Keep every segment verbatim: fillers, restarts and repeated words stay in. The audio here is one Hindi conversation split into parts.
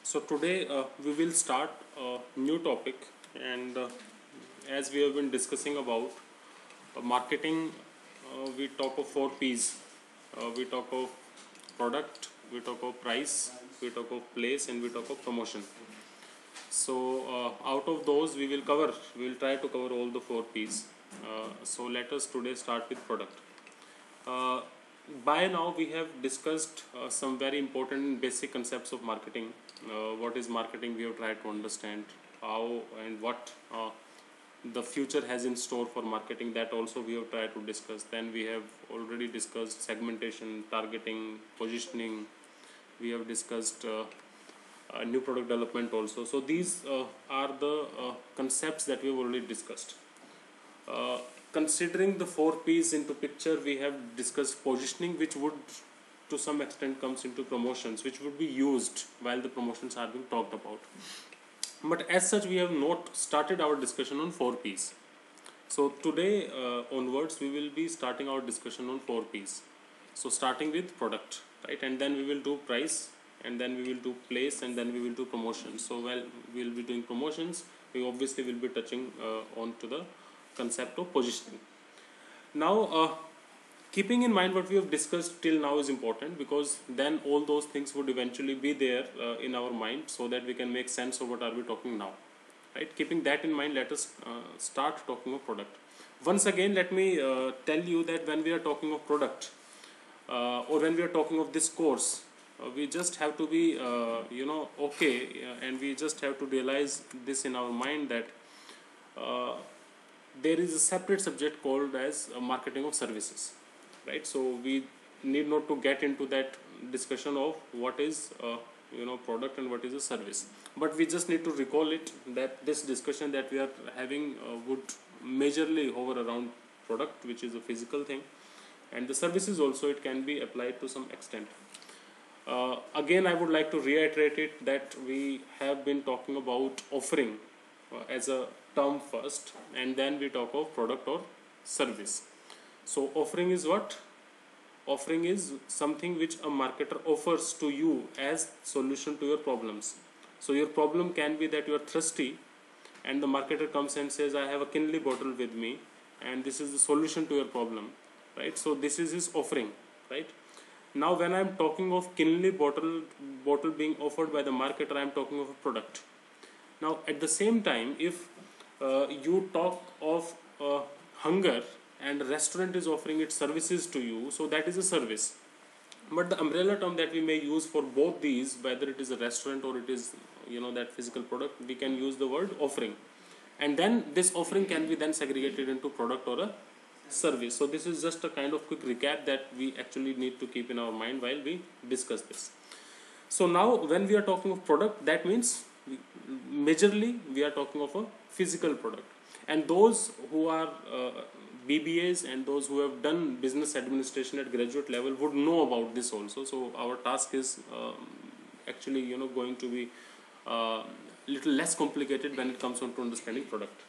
So today uh, we will start a new topic, and uh, as we have been discussing about uh, marketing, uh, we talk of four P's. Uh, we talk of product, we talk of price, we talk of place, and we talk of promotion. So uh, out of those, we will cover. We will try to cover all the four P's. Uh, so let us today start with product. Uh, by now we have discussed uh, some very important and basic concepts of marketing. Uh, what is marketing? We have tried to understand how and what uh, the future has in store for marketing. That also we have tried to discuss. Then we have already discussed segmentation, targeting, positioning. We have discussed uh, uh, new product development also. So these uh, are the uh, concepts that we have already discussed. Uh, considering the four P's into picture, we have discussed positioning, which would to some extent comes into promotions, which would be used while the promotions are being talked about. But as such, we have not started our discussion on four P's. So today uh, onwards, we will be starting our discussion on four P's. So starting with product, right, and then we will do price, and then we will do place, and then we will do promotions. So while we will be doing promotions, we obviously will be touching uh, on to the concept of positioning. Now, uh, keeping in mind what we have discussed till now is important, because then all those things would eventually be there uh, in our mind, so that we can make sense of what are we talking now. Right? Keeping that in mind, let us uh, start talking of product. Once again, let me uh, tell you that when we are talking of product, uh, or when we are talking of this course, uh, we just have to be, uh, you know, okay, uh, and we just have to realize this in our mind that uh, there is a separate subject called as uh, marketing of services, right? So we need not to get into that discussion of what is uh, you know product and what is a service, but we just need to recall it, that this discussion that we are having uh, would majorly hover around product, which is a physical thing, and the services also, it can be applied to some extent. Uh, again, I would like to reiterate it that we have been talking about offering uh, as a term first, and then we talk of product or service. So offering is what? Offering is something which a marketer offers to you as solution to your problems. So your problem can be that you are thirsty, and the marketer comes and says, I have a Kinley bottle with me, and this is the solution to your problem, right? So this is his offering, right? Now when I am talking of Kinley bottle bottle being offered by the marketer, I am talking of a product. Now at the same time, if uh, you talk of uh, hunger, and restaurant is offering its services to you, so that is a service. But the umbrella term that we may use for both these, whether it is a restaurant or it is, you know, that physical product, we can use the word offering, and then this offering can be then segregated into product or a service. So this is just a kind of quick recap that we actually need to keep in our mind while we discuss this. So now when we are talking of product, that means we, majorly we are talking of a physical product, and those who are uh, B B As and those who have done business administration at graduate level would know about this also. So our task is um, actually, you know, going to be uh, little less complicated when it comes on to understanding product.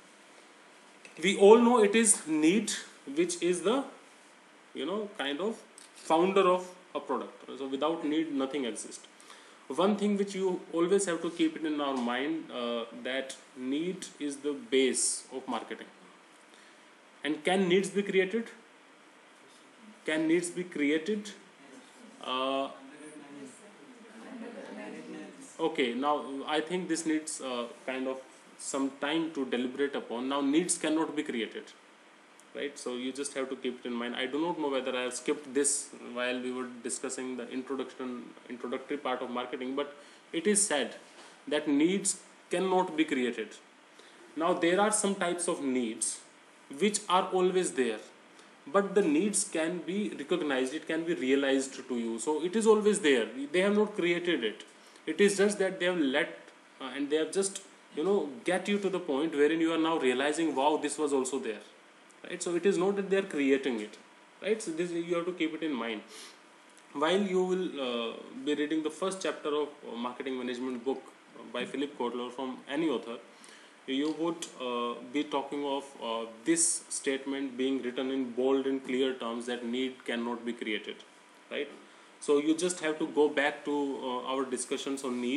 We all know it is need, which is the, you know, kind of founder of a product. So without need, nothing exists. One thing which you always have to keep it in our mind, uh, that need is the base of marketing. And can needs be created? Can needs be created? Uh, okay, now I think this needs uh, kind of some time to deliberate upon. Now needs cannot be created, right? So you just have to keep it in mind. I do not know whether I have skipped this while we were discussing the introduction, introductory part of marketing, but it is said that needs cannot be created. Now there are some types of needs which are always there, but the needs can be recognized, it can be realized to you. So it is always there. They have not created it. It is just that they have let uh, and they have just, you know, get you to the point wherein you are now realizing, wow, this was also there, right? So it is not that they are creating it, right? So this, you have to keep it in mind while you will uh, be reading the first chapter of uh, marketing management book by Philip Kotler from any author. You would uh, be talking of uh, this statement being written in bold and clear terms, that need cannot be created, right? So you just have to go back to uh, our discussions on need,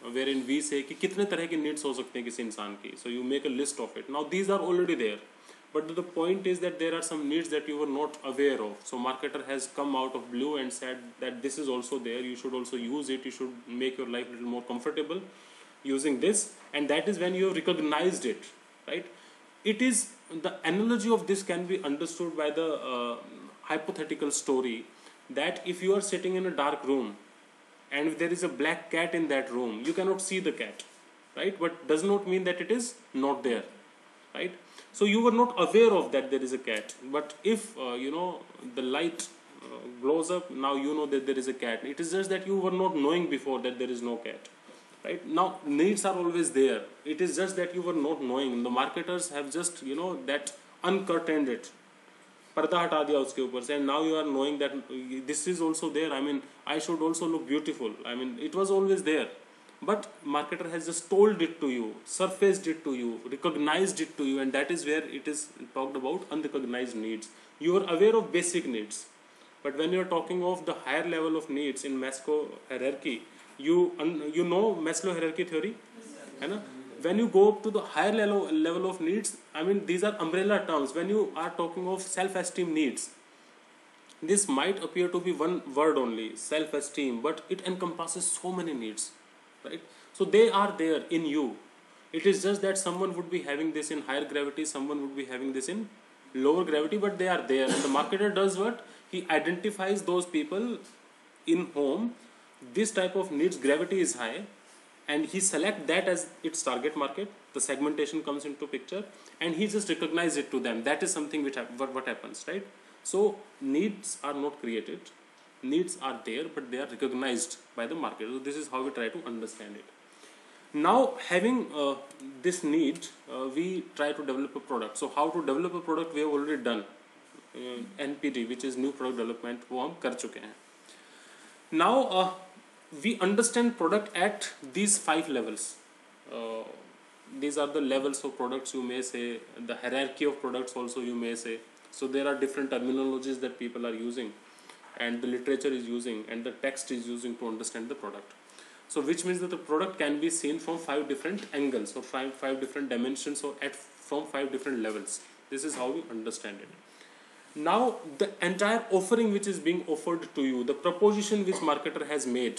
wherein we say कि कितने तरह की नीड्स हो सकते हैं किसी इंसान की. So you make a list of it. Now these are already there, but the point is that there are some needs that you were not aware of. So marketer has come out of blue and said that this is also there, you should also use it, you should make your life a little more comfortable using this, and that is when you have recognized it, right? It is, the analogy of this can be understood by the uh, hypothetical story that if you are sitting in a dark room and if there is a black cat in that room, you cannot see the cat, right? But does not mean that it is not there, right? So you were not aware of that there is a cat, but if uh, you know the light uh, glows up, now you know that there is a cat. It is just that you were not knowing before that there is no cat, right? Now needs are always there, it is just that you were not knowing. The marketers have just, you know, that uncurtained it, पर्दा हटा दिया उसके ऊपर से, and now you are knowing that this is also there. I mean, I should also look beautiful. I mean, it was always there, but marketer has just told it to you, surfaced it to you, recognized it to you, and that is where it is talked about unrecognized needs. You are aware of basic needs, but when you are talking of the higher level of needs in Maslow hierarchy, you you know Maslow hierarchy theory, है ना? When you go up to the higher level level of needs, I mean, these are umbrella terms. When you are talking of self-esteem needs, this might appear to be one word only, self-esteem, but it encompasses so many needs, right? So they are there in you. It is just that someone would be having this in higher gravity, someone would be having this in lower gravity, but they are there. And the marketer does what? He identifies those people in whom this type of needs gravity is high, and he select that as its target market. The segmentation comes into picture, and he just recognize it to them. That is something which what, what happens, right? So needs are not created, needs are there, but they are recognized by the market. So this is how we try to understand it. Now having uh, this need, uh, we try to develop a product. So how to develop a product we have already done, uh, N P D, which is new product development, वो हम कर चुके हैं. Now uh, we understand product at these five levels. Uh, these are the levels of products, you may say, the hierarchy of products also, you may say. So there are different terminologies that people are using, and the literature is using, and the text is using to understand the product. So which means that the product can be seen from five different angles, or five, five different dimensions, or at from five different levels. This is how we understand it. Now the entire offering which is being offered to you, the proposition which marketer has made,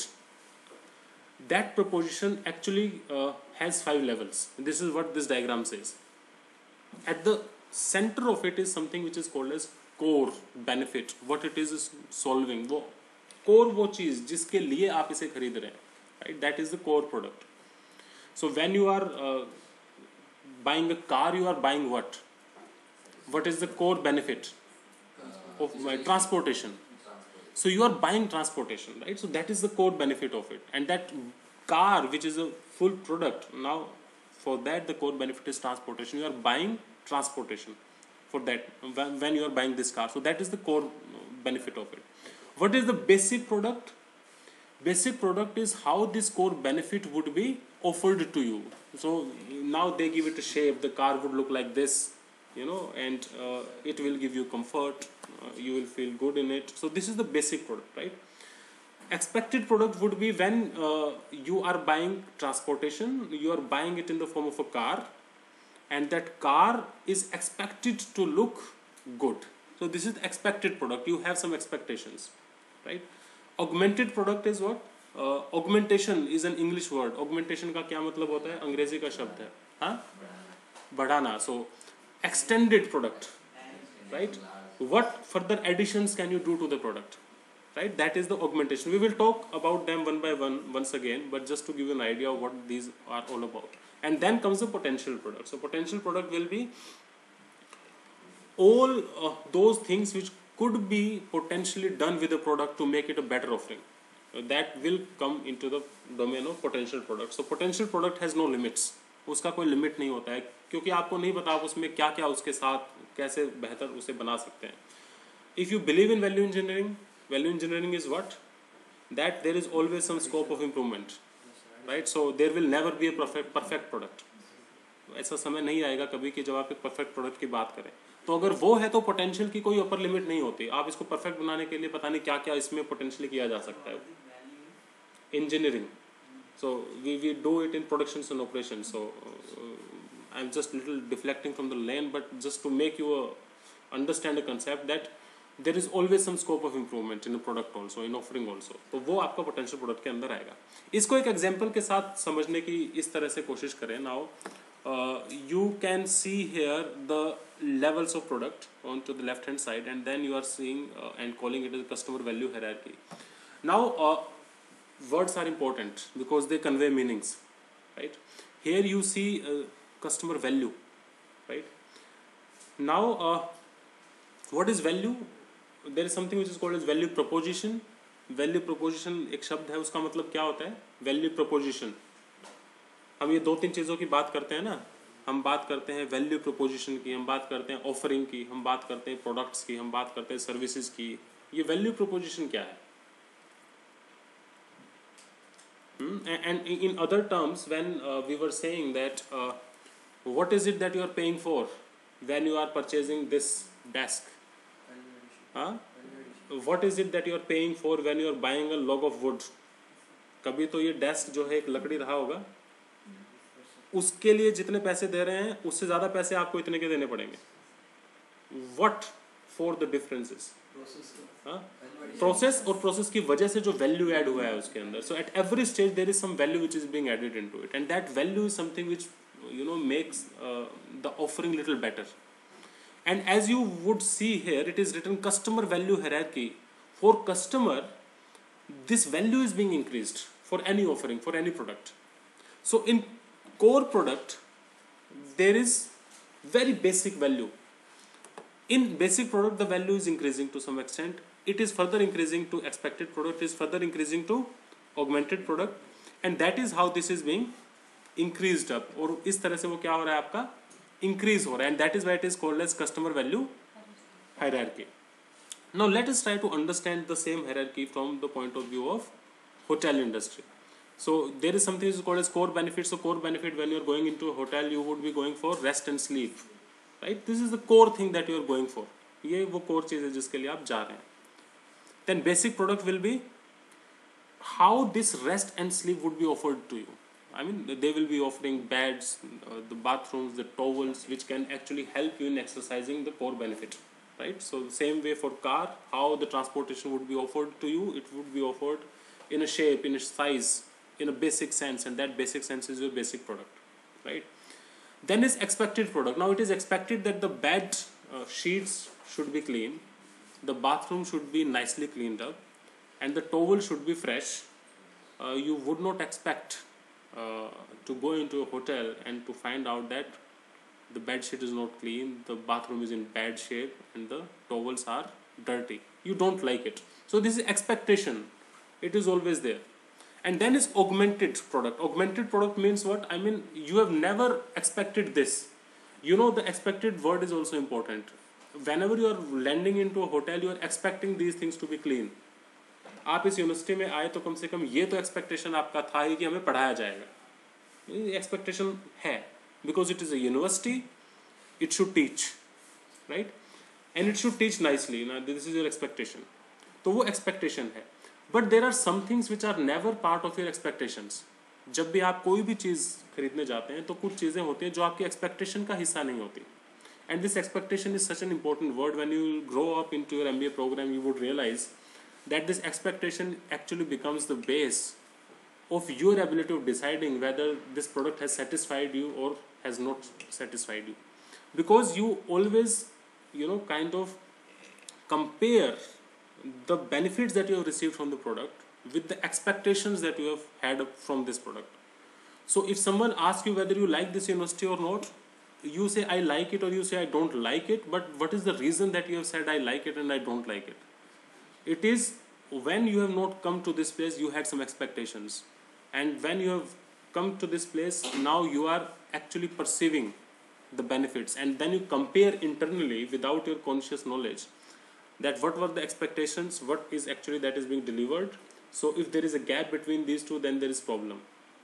that proposition actually uh, has five levels. This is what this diagram says. At the center of it is something which is called as core benefit. What it is is solving. वो core वो चीज जिसके लिए आप इसे खरीद रहे हैं, right? That is the core product. So when you are uh, buying a car, you are buying what? What is the core benefit of my transportation? So you are buying transportation, right? So that is the core benefit of it. And that car, which is a full product, now for that the core benefit is transportation. You are buying transportation for that when you are buying this car. So that is the core benefit of it. What is the basic product? Basic product is how this core benefit would be offered to you. So now they give it a shape. The car would look like this, you know, and uh, it will give you comfort. Uh, you will feel good in it. So this is the basic product, right? Expected product would be when uh, you are buying transportation, you are buying it in the form of a car, and that car is expected to look good. So this is the expected product. You have some expectations, right? Augmented product is what? Uh, augmentation is an English word. Augmentation का क्या मतलब होता है? अंग्रेजी का शब्द है, हाँ? बढ़ाना. So extended product, right? What further additions can you do to the product, right? That is the augmentation. We will talk about them one by one once again, but just to give you an idea of what these are all about. And then comes the potential product. So potential product will be all uh, those things which could be potentially done with the product to make it a better offering. Uh, that will come into the domain of potential product. So potential product has no limits. उसका कोई लिमिट नहीं होता है, क्योंकि आपको नहीं पता आप उसमें क्या क्या उसके साथ कैसे बेहतर उसे बना सकते हैं. If you believe in value engineering, value engineering is what? That there is always some scope of improvement, right? So there will never be a perfect perfect product. ऐसा समय नहीं आएगा कभी कि जब आप एक परफेक्ट प्रोडक्ट की बात करें. तो अगर वो है तो पोटेंशियल की कोई अपर लिमिट नहीं होती. आप इसको परफेक्ट बनाने के लिए पता नहीं क्या क्या इसमें पोटेंशियली किया जा सकता है. Engineering, So we, we do it in productions and operations. So uh, I'm just little deflecting from the lane, but just to make you uh, understand a concept that there is always some scope of improvement in a product also, in offering also. तो वो आपका potential product के अंदर आएगा. इसको एक example के साथ समझने की इस तरह से कोशिश करें. Now uh, you can see here the levels of product on to the left hand side, and then you are seeing uh, and calling it as customer value hierarchy. Now uh, words are important because they convey meanings, right? Here you see uh, customer value, right? Now uh, what is value? There is something which is called as value proposition. Value proposition एक शब्द है, उसका मतलब क्या होता है? Value proposition. हम ये दो तीन चीज़ों की बात करते हैं ना, हम बात करते हैं वैल्यू प्रोपोजिशन की, हम बात करते हैं ऑफरिंग की, हम बात करते हैं प्रोडक्ट्स की, हम बात करते हैं सर्विसेज की. ये वैल्यू प्रोपोजिशन क्या है? And in other terms, when uh, we were saying that uh, what is it that you are paying for when you are purchasing this desk? Huh? What is it that you are paying for when you are buying a log of wood? कभी तो ये डेस्क जो है एक लकड़ी रहा होगा, उसके लिए जितने पैसे दे रहे हैं उससे ज़्यादा पैसे आपको इतने के देने पड़ेंगे. What for the differences? Process और प्रोसेस की वजह से जो वैल्यू ऐड हुआ है उसके अंदर. So at every stage there is some value which is being added into it, and that value is something which you know makes the offering little better. And as you would see here it is written customer value hierarchy. For customer this value is being increased for any offering, for any product. So in core product there is very basic value. In basic product the value is increasing to some extent. It is further increasing to expected product, is further increasing to augmented product, and that is how this is being increased up. और इस तरह से वो क्या हो रहा है आपका increase हो रहा है, and that is why it is called as customer value hierarchy. Now let us try to understand the same hierarchy from the point of view of hotel industry. So there is something which is called as core benefits. So core benefit, when you are going into a hotel, you would be going for rest and sleep, right? This is the core thing that you are going for. ये वो core चीज़ है जिसके लिए आप जा रहे हैं. Then basic product will be how this rest and sleep would be offered to you. I mean, they will be offering beds, uh, the bathrooms, the towels, which can actually help you in exercising the core benefit, right? So the same way for car, how the transportation would be offered to you, it would be offered in a shape, in a size, in a basic sense, and that basic sense is your basic product, right? Then is expected product. Now it is expected that the bed uh, sheets should be clean, the bathroom should be nicely cleaned up, and the towel should be fresh. Uh, you would not expect uh, to go into a hotel and to find out that the bed sheet is not clean, the bathroom is in bad shape, and the towels are dirty. You don't like it. So this is expectation. It is always there. And then is augmented product. Augmented product means what? I mean, you have never expected this. You know, the expected word is also important. Whenever you are landing into a hotel, you are expecting these things to be clean. आप इस यूनिवर्सिटी में आए तो कम से कम ये तो एक्सपेक्टेशन आपका था ही कि हमें पढ़ाया जाएगा. ये एक्सपेक्टेशन है, because it is a university, it should teach, right? And it should teach nicely. Now this is your expectation. तो वो expectation है. But there are some things which are never part of your expectations. जब भी आप कोई भी चीज़ खरीदने जाते हैं तो कुछ चीज़ें होती हैं जो आपकी एक्सपेक्टेशन का हिस्सा नहीं होती. And this expectation is such an important word. When you grow up into your M B A program, you would realize that this expectation actually becomes the base of your ability of deciding whether this product has satisfied you or has not satisfied you. Because you always, you know, kind of compare the benefits that you have received from the product with the expectations that you have had from this product. So if someone asks you whether you like this university or not, you say I like it, or you say I don't like it, but what is the reason that you have said I like it and I don't like it? It is when you have not come to this place, you had some expectations, and when you have come to this place, now you are actually perceiving the benefits, and then you compare internally without your conscious knowledge that what were the expectations, what is actually that is being delivered. So if there is a gap between these two, then there is problem.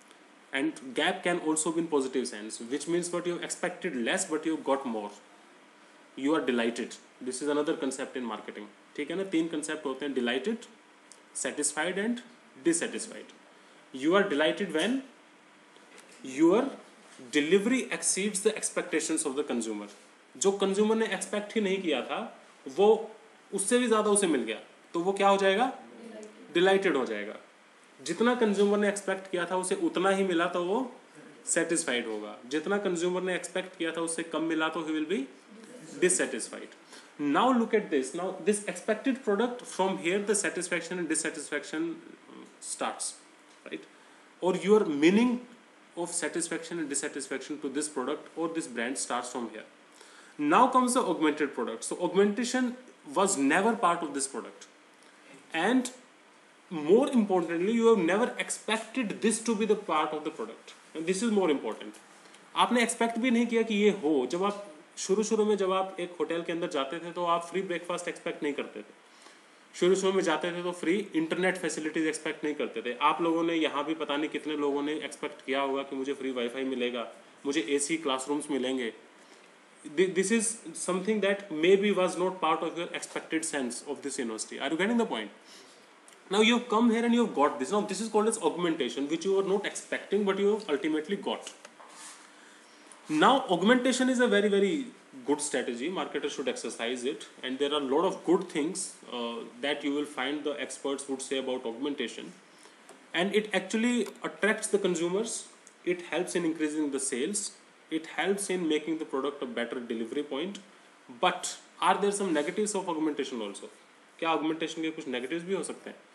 And gap can also be in positive sense, which means what you have expected less but you got more. You are delighted. This is another concept in marketing. ठीक है ना, तीन concept होते हैं: delighted, satisfied and dissatisfied. You are delighted when your delivery exceeds the expectations of the consumer. जो कंज्यूमर ने एक्सपेक्ट ही नहीं किया था वो उससे भी ज़्यादा उसे मिल गया, तो वो क्या हो जाएगा? डिलाइटेड हो जाएगा. जितना कंज्यूमर ने एक्सपेक्ट किया था उसे उतना ही मिला तो वो सेटिस्फाइड होगा. जितना कंज्यूमर ने एक्सपेक्ट किया था उससे कम मिला तो he will be dissatisfied. Now look at this. Now this expected product, from here the satisfaction and dissatisfaction starts, right? Or your meaning of satisfaction and dissatisfaction to this product or this brand starts from here. Now comes the augmented product. So augmentation was never part of this product, and more importantly you have never expected this to be the part of the product. And this is more important. आपने expect भी नहीं किया कि ये हो. जब आप शुरू शुरू में जब आप एक होटल के अंदर जाते थे तो आप फ्री ब्रेकफास्ट एक्सपेक्ट नहीं करते थे. शुरू शुरू में जाते थे तो फ्री इंटरनेट फैसिलिटीज एक्सपेक्ट नहीं करते थे. आप लोगों ने यहाँ भी पता नहीं कितने लोगों ने एक्सपेक्ट किया होगा कि मुझे फ्री वाईफाई मिलेगा, मुझे एसी क्लासरूम्स मिलेंगे. This is something that maybe was not part of your expected sense of this university. Are you getting the point? Now you have come here and you have got this. Now this is called as augmentation, which you are not expecting but you have ultimately got. Now augmentation is a very very good strategy. Marketers should exercise it, and there are a lot of good things uh, that you will find the experts would say about augmentation, and it actually attracts the consumers. It helps in increasing the sales. It helps in making the product a better delivery point. But are there some negatives of augmentation also? क्या augmentation के कुछ negatives भी हो सकते हैं?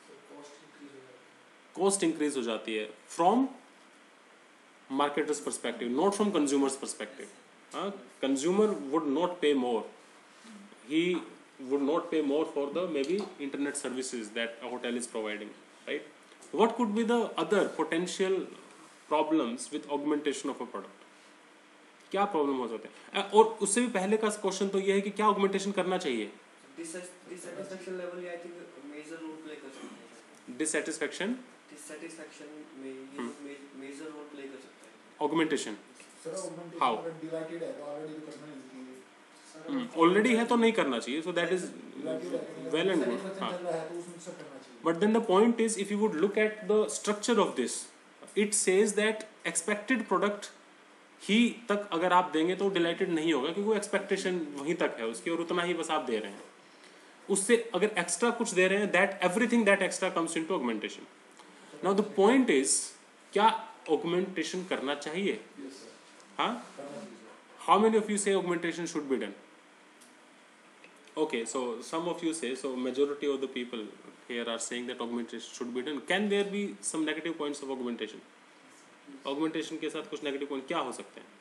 Cost increase हो जाती है from marketer's perspective, not from consumer's perspective. uh, consumer would not pay more. He would not pay more for the maybe internet services that a hotel is providing, right? What could be the other potential problems with augmentation of a product? क्या प्रॉब्लम हो सकते हैं? और उससे भी पहले का क्वेश्चन तो ये है कि क्या augmentation करना चाहिए? dissatisfaction level I think major role play कर सकते हैं. Dissatisfaction dissatisfaction में ये major role play कर सकते हैं. Augmentation. Sir augmentation How? अगर divided है तो already तो करना नहीं चाहिए. Already है तो नहीं करना चाहिए. So that is well and good. हाँ. But then the point is, if you would look at the structure of this, it says that expected product ही तक अगर आप देंगे तो डिलाइटेड नहीं होगा क्योंकि वो एक्सपेक्टेशन वहीं तक है उसकी और उतना ही बस आप दे रहे हैं. उससे अगर एक्स्ट्रा कुछ दे रहे हैं, that everything that extra comes into augmentation. Now the point is, क्या ऑगमेंटेशन करना चाहिए? हाँ, how many of you say augmentation should be done? Okay, so some of you say, so majority of the people here are saying that augmentation should be done. Can there be some negative points of augmentation? Augmentation के साथ कुछ negative point क्या हो सकते हैं?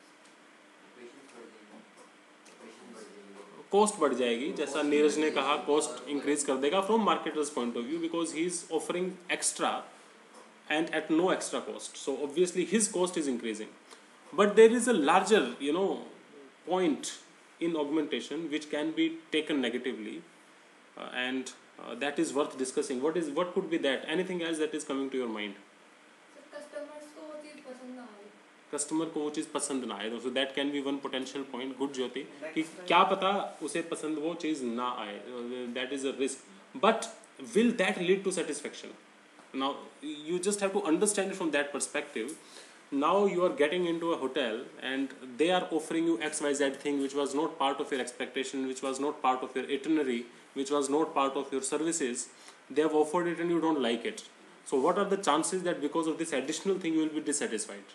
Cost बढ़ जाएगी, जैसा नीरज ने कहा, cost increase कर देगा from marketer's point of view because he is offering extra and at no extra cost. So obviously his cost is increasing. But there is a larger, you know, point in augmentation which can be taken negatively, uh, and uh, that is worth discussing. What is what could be that? Anything else that is coming to your mind? Customers को वो चीज़ पसंद ना आए. Customer को वो चीज़ पसंद ना आए, so that can be one potential point. Good ज्योति, कि क्या पता उसे पसंद वो चीज़ ना आए. That is a risk. But will that lead to satisfaction? Now you just have to understand it from that perspective. Now you are getting into a hotel and they are offering you X Y Z thing which was not part of your expectation, which was not part of your itinerary, which was not part of your services. They have offered it and you don't like it. So what are the chances that because of this additional thing you will be dissatisfied?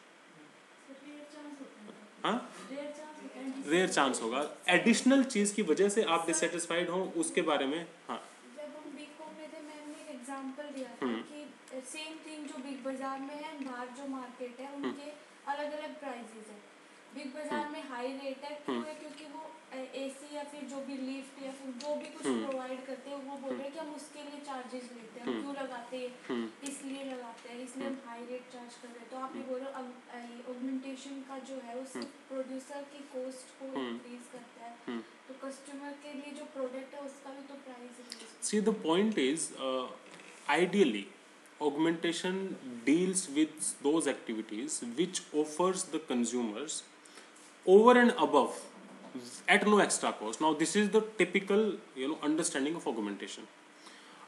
हाँ, रेयर चांस होगा. एडिशनल चीज़ की वजह से आप डिससेटिस्फाइड हो उसके बारे में. हाँ, जब हम बिग कॉम में थे मैंने एक एग्जांपल दिया था कि सेम थिंग जो बिग बाजार में है, बाहर जो मार्केट है उनके अलग अलग प्राइसेस है. बिग बाजार में हाई रेट है क्यों है? क्योंकि वो एसी या फिर जो भी लिफ्ट या फिर जो भी कुछ प्रोवाइड करते हैं वो बोल रहे हैं कि हम उसके लिए चार्जेस लेते हैं. हम क्यों लगाते हैं? इसलिए लगाते हैं, इसलिए हम हाई रेट चार्ज कर रहे हैं. तो आप ये बोल रहे हो ऑगमेंटेशन का जो है वो सिर्फ प्रोड्यूसर की कॉस्ट को इंक्रीज करता है, तो कस्टमर के लिए जो प्रोडक्ट है उसका भी तो price. See, the point is, uh, ideally augmentation deals with those activities which offers the consumers over and above at no extra cost. Now this is the typical, you know, understanding of augmentation.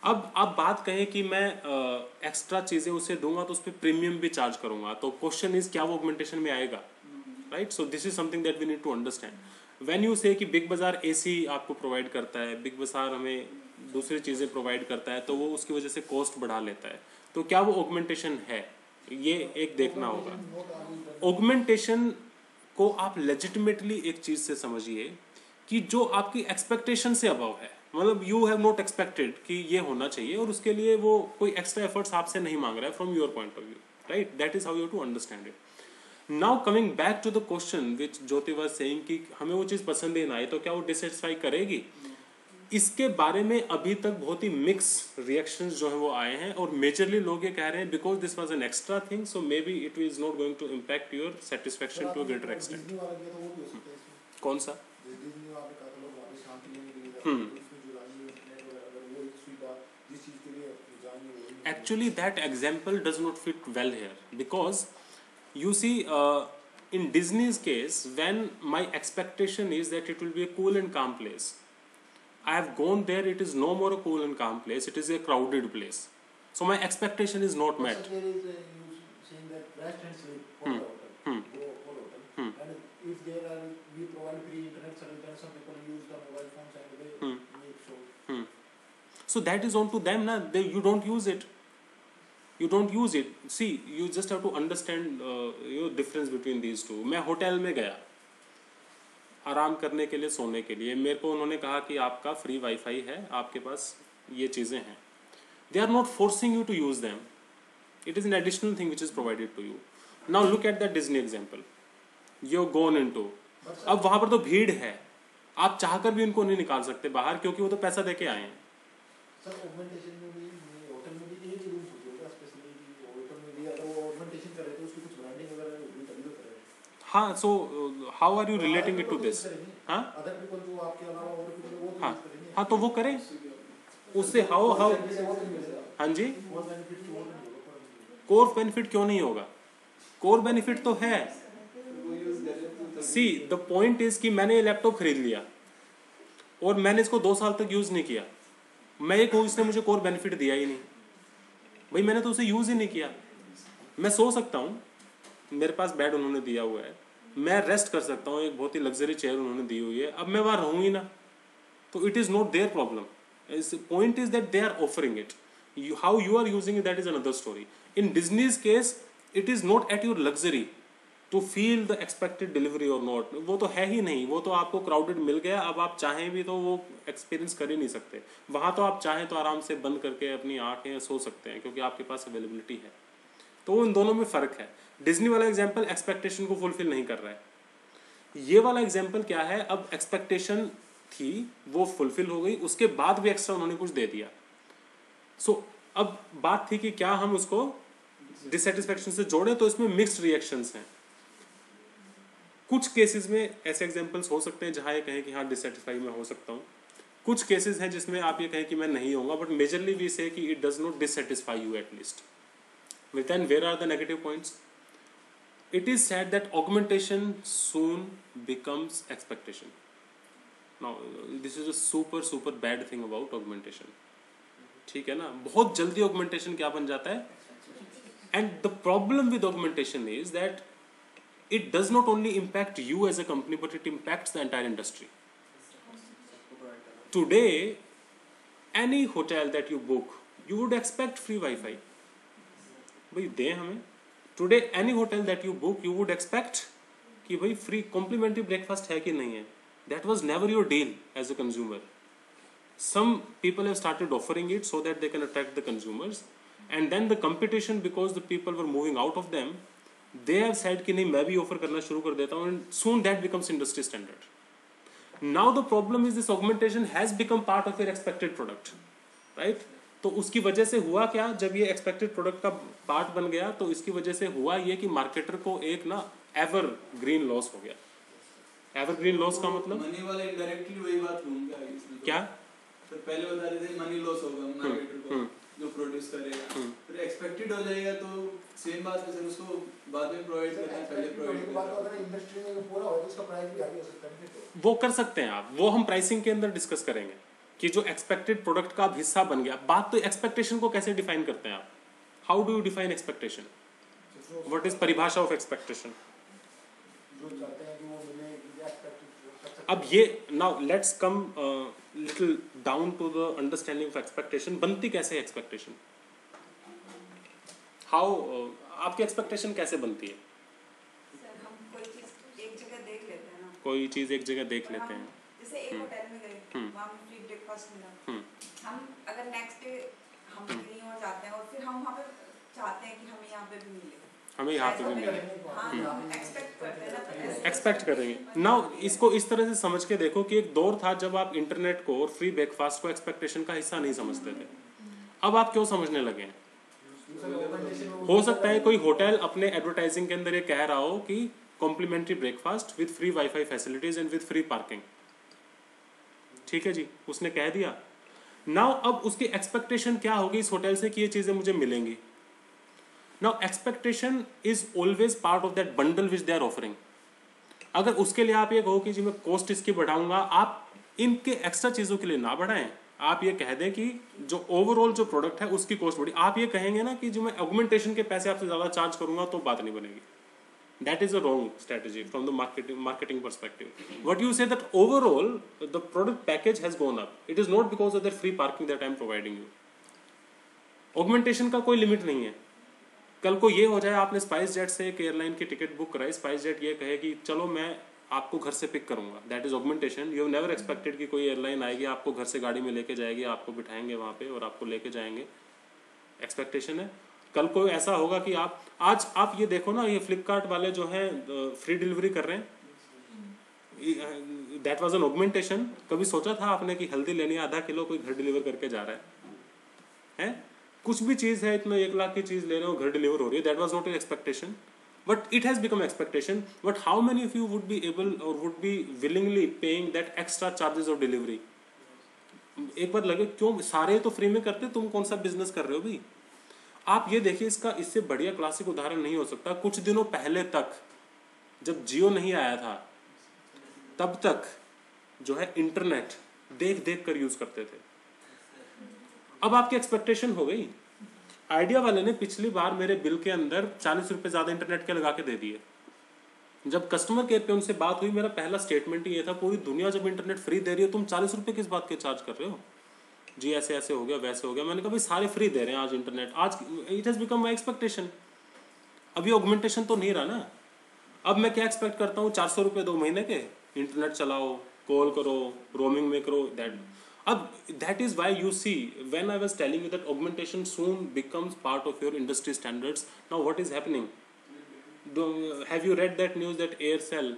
अब आप बात कहें कि मैं एक्स्ट्रा चीज़ें उसे दूंगा तो उस पर प्रीमियम भी चार्ज करूंगा, तो क्वेश्चन इज क्या वो ऑगमेंटेशन में आएगा, right? So this is something that we need to understand. When you say कि बिग बाजार एसी आपको प्रोवाइड करता है, बिग बाजार हमें दूसरी चीज़ें प्रोवाइड करता है, तो वो उसकी वजह से कॉस्ट बढ़ा लेता है, तो क्या वो ऑगमेंटेशन है, ये एक देखना होगा। ऑगमेंटेशन को आप लेजिटिमेटली एक चीज़ से समझिए कि जो आपकी एक्सपेक्टेशन से अबव है, मतलब यू हैव नॉट एक्सपेक्टेड कि ये होना चाहिए और उसके लिए वो कोई एक्स्ट्रा एफर्ट्स आपसे नहीं मांग रहा है from your point of view, right? That is how you to understand it. Now coming back to the question which Jyoti was saying कि हमें वो चीज़ पसंद ही ना आए तो क्या वो डिससेटिस्फाई करेगी, इसके बारे में अभी तक बहुत ही मिक्स रिएक्शंस जो है वो आए हैं, और मेजरली लोग ये कह रहे हैं because this was an extra thing so maybe it is not going to impact your satisfaction to a greater extent. Disney वाला किया तो वो भी हो सकता है इसमें। कौन सा? डिज्नी वाले का तो लोग वापस शांति लेने के लिए हम्म। उसमें जो लानी इंटरनेट वगैरह अगर वो एक सुविधा जिस चीज़ के लिए जाएंगे वो Actually, that example does not fit well here because you see, uh, in Disney's case, when my expectation is that it will be a cool and calm place, I have gone there. It is no more a cool and calm place. It is a crowded place. So my expectation is not met. there is a you saying that rest and sleep for Hmm. the hotel. Hmm. Go for hotel. Hmm. And if there are we provide free internet service, then some people use the mobile phones and they Hmm. make show. Hmm. So that is on to them, na? They, you don't use it. You don't use it. See, you just have to understand uh, your difference between these two. मैं होटल में गया आराम करने के लिए, सोने के लिए, मेरे को उन्होंने कहा कि आपका फ्री वाईफाई है, आपके पास ये चीज़ें हैं। They are not forcing you to use them. It is an additional thing which is provided to you. Now look at that Disney example. You're gone into. अब वहाँ पर तो भीड़ है, आप चाहकर भी उनको नहीं निकाल सकते बाहर क्योंकि वो तो पैसा दे के आए हैं। सर ऑगमेंटेशन में भी होटल में भी एक ही रूम होगा स्पेशली होटल में भी अगर वो ऑगमेंटेशन कर रहे तो उसकी कुछ ब्रांडिंग वगैरह होगी तभी तो करेंगे। हाँ, so how are you relating it to this? हाँ अदर पीपल जो आपके अलावा और पीपल वो तो हाँ यूज करेंगे। हाँ तो वो करें उससे। हाउ हाउ हाँ जी, वो बेनिफिट क्यों नहीं होगा? कोर बेनिफिट क्यों नहीं होगा? कोर बेनिफिट तो है। सी द पॉइंट इज कि मैंने ये लैपटॉप खरीद लिया और मैंने इसको दो साल तक यूज नहीं किया, मैं ये कहूँ इसने मुझे कोर बेनिफिट दिया ही नहीं, भाई मैंने तो उसे यूज ही नहीं किया। मैं सो सकता हूँ, मेरे पास बेड उन्होंने दिया हुआ है, मैं रेस्ट कर सकता हूँ, एक बहुत ही लग्जरी चेयर उन्होंने दी हुई है, अब मैं वहाँ रहूँ ही ना, तो it is not there problem. Point is that they are offering it, how you are using it that is another story. In Disney's case it is not at your luxury to feel the expected delivery और नॉट, वो तो है ही नहीं, वो तो आपको क्राउडेड मिल गया, अब आप चाहें भी तो वो एक्सपीरियंस कर ही नहीं सकते। वहाँ तो आप चाहें तो आराम से बंद करके अपनी आँखें सो सकते हैं क्योंकि आपके पास अवेलेबिलिटी है। तो इन दोनों में फ़र्क है। डिज्नी वाला एग्जाम्पल एक्सपेक्टेशन को फुलफिल नहीं कर रहा है, ये वाला एग्जाम्पल क्या है, अब एक्सपेक्टेशन थी वो फुलफिल हो गई, उसके बाद भी एक्स्ट्रा उन्होंने कुछ दे दिया। सो so, अब बात थी कि क्या हम उसको डिससेटिस्फेक्शन से जोड़ें, तो इसमें मिक्स्ड रिएक्शंस हैं। कुछ केसेस में ऐसे एग्जांपल्स हो सकते हैं जहां ये कहें कि हाँ डिससेटिस्फाई मैं हो सकता हूँ, कुछ केसेस हैं जिसमें आप ये कहें कि मैं नहीं होऊंगा, बट मेजरली वी से कि it does not dissatisfy you at least. But then where are the negative points? It is said that augmentation soon becomes expectation. Now this is a super super bad thing about augmentation. ठीक है ना, बहुत जल्दी augmentation क्या बन जाता है, and the problem with augmentation is that it does not only impact you as a company but it impacts the entire industry. Today any hotel that you book you would expect free Wi-Fi. भाई दें हमें। Today any hotel that you book you would expect कि भाई फ्री कॉम्प्लीमेंट्री ब्रेकफास्ट है कि नहीं है। That was never your deal as a consumer. Some people have started offering it so that they can attract the consumers, and then the competition because the people were moving out of them, they have said कि नहीं मैं भी ऑफर करना शुरू कर देता हूँ, and soon that becomes industry standard. Now the problem is this augmentation has become part of your expected product, right? तो उसकी वजह से हुआ क्या, जब ये एक्सपेक्टेड प्रोडक्ट का पार्ट बन गया तो इसकी वजह से हुआ ये कि मार्केटर को एक ना एवर ग्रीन लॉस हो गया। एवर ग्रीन लॉस का मतलब मनी वाला इनडायरेक्टली वही बात घूम गया इसमें। क्या? तो पहले बता रहे थे मनी लॉस होगा मार्केटर को जो प्रोड्यूस करेगा, फिर एक्सपेक्टेड हो जाएगा तो सेम बात है सर, उसको बाद में प्रोवाइड करना है, पहले प्रोवाइड करना है। अगर इंडस्ट्री में पूरा हो तो उसका प्राइस भी आगे हो सकता है। वो कर सकते हैं आप, वो हम प्राइसिंग के अंदर डिस्कस करेंगे, कि जो एक्सपेक्टेड प्रोडक्ट का अब हिस्सा बन गया। बात तो एक्सपेक्टेशन को कैसे डिफाइन करते हैं आप? How do you define expectation? What is परिभाषा ऑफ एक्सपेक्टेशन? जो चाहते हैं कि वो मिले, एक्सपेक्टेड। अब ये now let's come little down to the understanding of expectation. बनती कैसे एक्सपेक्टेशन? हाउ आपकी एक्सपेक्टेशन कैसे बनती है? सर हम कोई चीज एक जगह देख लेते हैं ना, कोई चीज एक जगह देख लेते हैं। जैसे एक होटल में गए, हम्म। वहाँ हमें फ्री ब्रेकफास्ट मिला, हम्म, हम अगर नेक्स्ट डे हम कहीं और जाते हैं और फिर हम वहाँ पे चाहते हैं कि हमें यहाँ पे भी मिले, हमें यहाँ पे भी ऐसा मिले, हमें- हाँ, हम एक्सपेक्ट करते हैं ना, तो ऐसे- एक्सपेक्ट करेंगे। नाउ इसको इस तरह से समझ के देखो कि एक दौर था जब आप इंटरनेट को और फ्री ब्रेकफास्ट को एक्सपेक्टेशन का हिस्सा नहीं समझते थे। अब आप क्यों समझने लगे हैं? हो सकता है कोई होटल अपने एडवर्टाइजिंग के अंदर ये कह रहा हो कि complimentary breakfast with free wifi facilities and with free parking. ठीक है जी, उसने कह दिया। नाउ अब उसकी एक्सपेक्टेशन क्या होगी इस होटल से कि ये चीजें मुझे मिलेंगी। Now expectation is always part of that bundle which they are offering. अगर उसके लिए आप ये कहो कि जी मैं कॉस्ट इसकी बढ़ाऊंगा, आप इनके एक्स्ट्रा चीजों के लिए ना बढ़ाएं। आप ये कह दें कि जो ओवरऑल जो प्रोडक्ट है उसकी कॉस्ट बढ़ी। आप ये कहेंगे ना कि जो मैं ऑगमेंटेशन के पैसे आपसे ज्यादा चार्ज करूंगा तो बात नहीं बनेगी। That is a wrong strategy from the marketing marketing perspective. What you say that overall the product package has gone up. It is not because of that free parking that I am providing you. Augmentation का कोई लिमिट नहीं है। कल को ये हो जाए आपने स्पाइस जेट से एक एयरलाइन की टिकट बुक कराई, स्पाइस जेट ये कहे कि चलो मैं आपको घर से पिक करूंगा, that is augmentation. You have never expected कि कोई एयरलाइन आएगी आपको घर से गाड़ी में लेके जाएगी, आपको बिठाएंगे वहाँ पे और आपको लेके जाएंगे। एक्सपेक्टेशन है। कल को ऐसा होगा कि आप आज आप ये देखो ना, ये फ्लिपकार्ट वाले जो हैं फ्री डिलीवरी कर रहे हैं, दैट वाज एन ऑगमेंटेशन। कभी सोचा था आपने कि हल्दी लेनी है आधा किलो, कोई घर डिलीवर करके जा रहा है हैं? कुछ भी चीज है इतना एक लाख की चीज ले रहे हो, घर डिलीवर हो रही है, that was not an expectation but it has become expectation. But how many of you would be able और would be willingly paying that extra charges of delivery? एक बार लगे क्यों, सारे तो फ्री में करते, तुम कौन सा बिजनेस कर रहे हो भाई? आप ये देखिए, इसका इससे बढ़िया क्लासिक उदाहरण नहीं हो सकता। कुछ दिनों पहले तक जब जियो नहीं आया था तब तक जो है इंटरनेट देख देख कर यूज करते थे। अब आपकी एक्सपेक्टेशन हो गई। आइडिया वाले ने पिछली बार मेरे बिल के अंदर चालीस रुपए ज्यादा इंटरनेट के लगा के दे दिए। जब कस्टमर केयर पे उनसे बात हुई, मेरा पहला स्टेटमेंट ही ये था, पूरी दुनिया जब इंटरनेट फ्री दे रही है, तुम चालीस रुपए किस बात के चार्ज कर रहे हो? जी ऐसे ऐसे हो गया, वैसे हो गया। मैंने कहा भाई सारे फ्री दे रहे हैं आज इंटरनेट, आज it has become my expectation. अभी ऑगमेंटेशन तो नहीं रहा ना। अब मैं क्या एक्सपेक्ट करता हूँ, चार सौ रुपये दो महीने के, इंटरनेट चलाओ, कॉल करो, रोमिंग में करो, दैट। अब that is why you see when I was telling you that augmentation soon becomes part of your industry standards. Now what is happening? Have you read that news that Aircel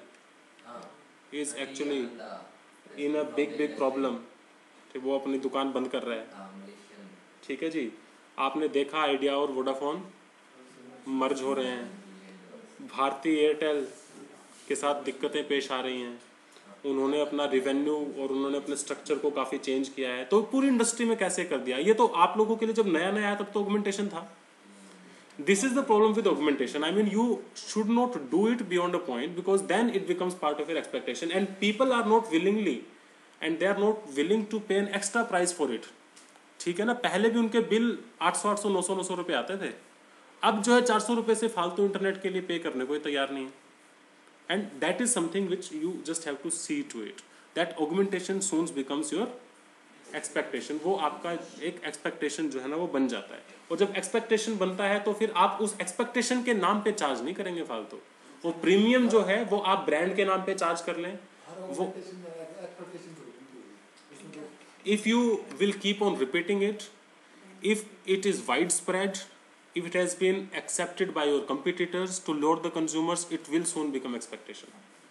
is actually in a big big problem? वो अपनी दुकान बंद कर रहा है। ठीक है जी, आपने देखा आइडिया और वोडाफोन मर्ज हो रहे हैं, भारती एयरटेल के साथ दिक्कतें पेश आ रही हैं, उन्होंने अपना रिवेन्यू और उन्होंने अपने स्ट्रक्चर को काफ़ी चेंज किया है। तो पूरी इंडस्ट्री में कैसे कर दिया? ये तो आप लोगों के लिए जब नया नया आया तब तो ऑगमेंटेशन था। This is the problem with augmentation. I mean you should not do it beyond a point because then it becomes part of your expectation and people are not willingly and they are not willing to pay an extra price for it. ठीक है ना, पहले भी उनके बिल आठ सौ आठ सौ नौ सौ नौ सौ रुपये आते थे। अब जो है चार सौ रुपये से फालतू इंटरनेट के लिए पे करने को तैयार नहीं है। And that is something which you just have to see to it that augmentation soon becomes your expectation. वो आपका एक एक्सपेक्टेशन जो है ना वो बन जाता है। और जब एक्सपेक्टेशन बनता है तो फिर आप उस एक्सपेक्टेशन के नाम पे चार्ज नहीं करेंगे फालतू। वो प्रीमियम जो है वो आप ब्रांड के नाम पे चार्ज कर लें। वो if you will keep on repeating it, if it is widespread, if it has been accepted by your competitors to lure the consumers, it will soon become expectation.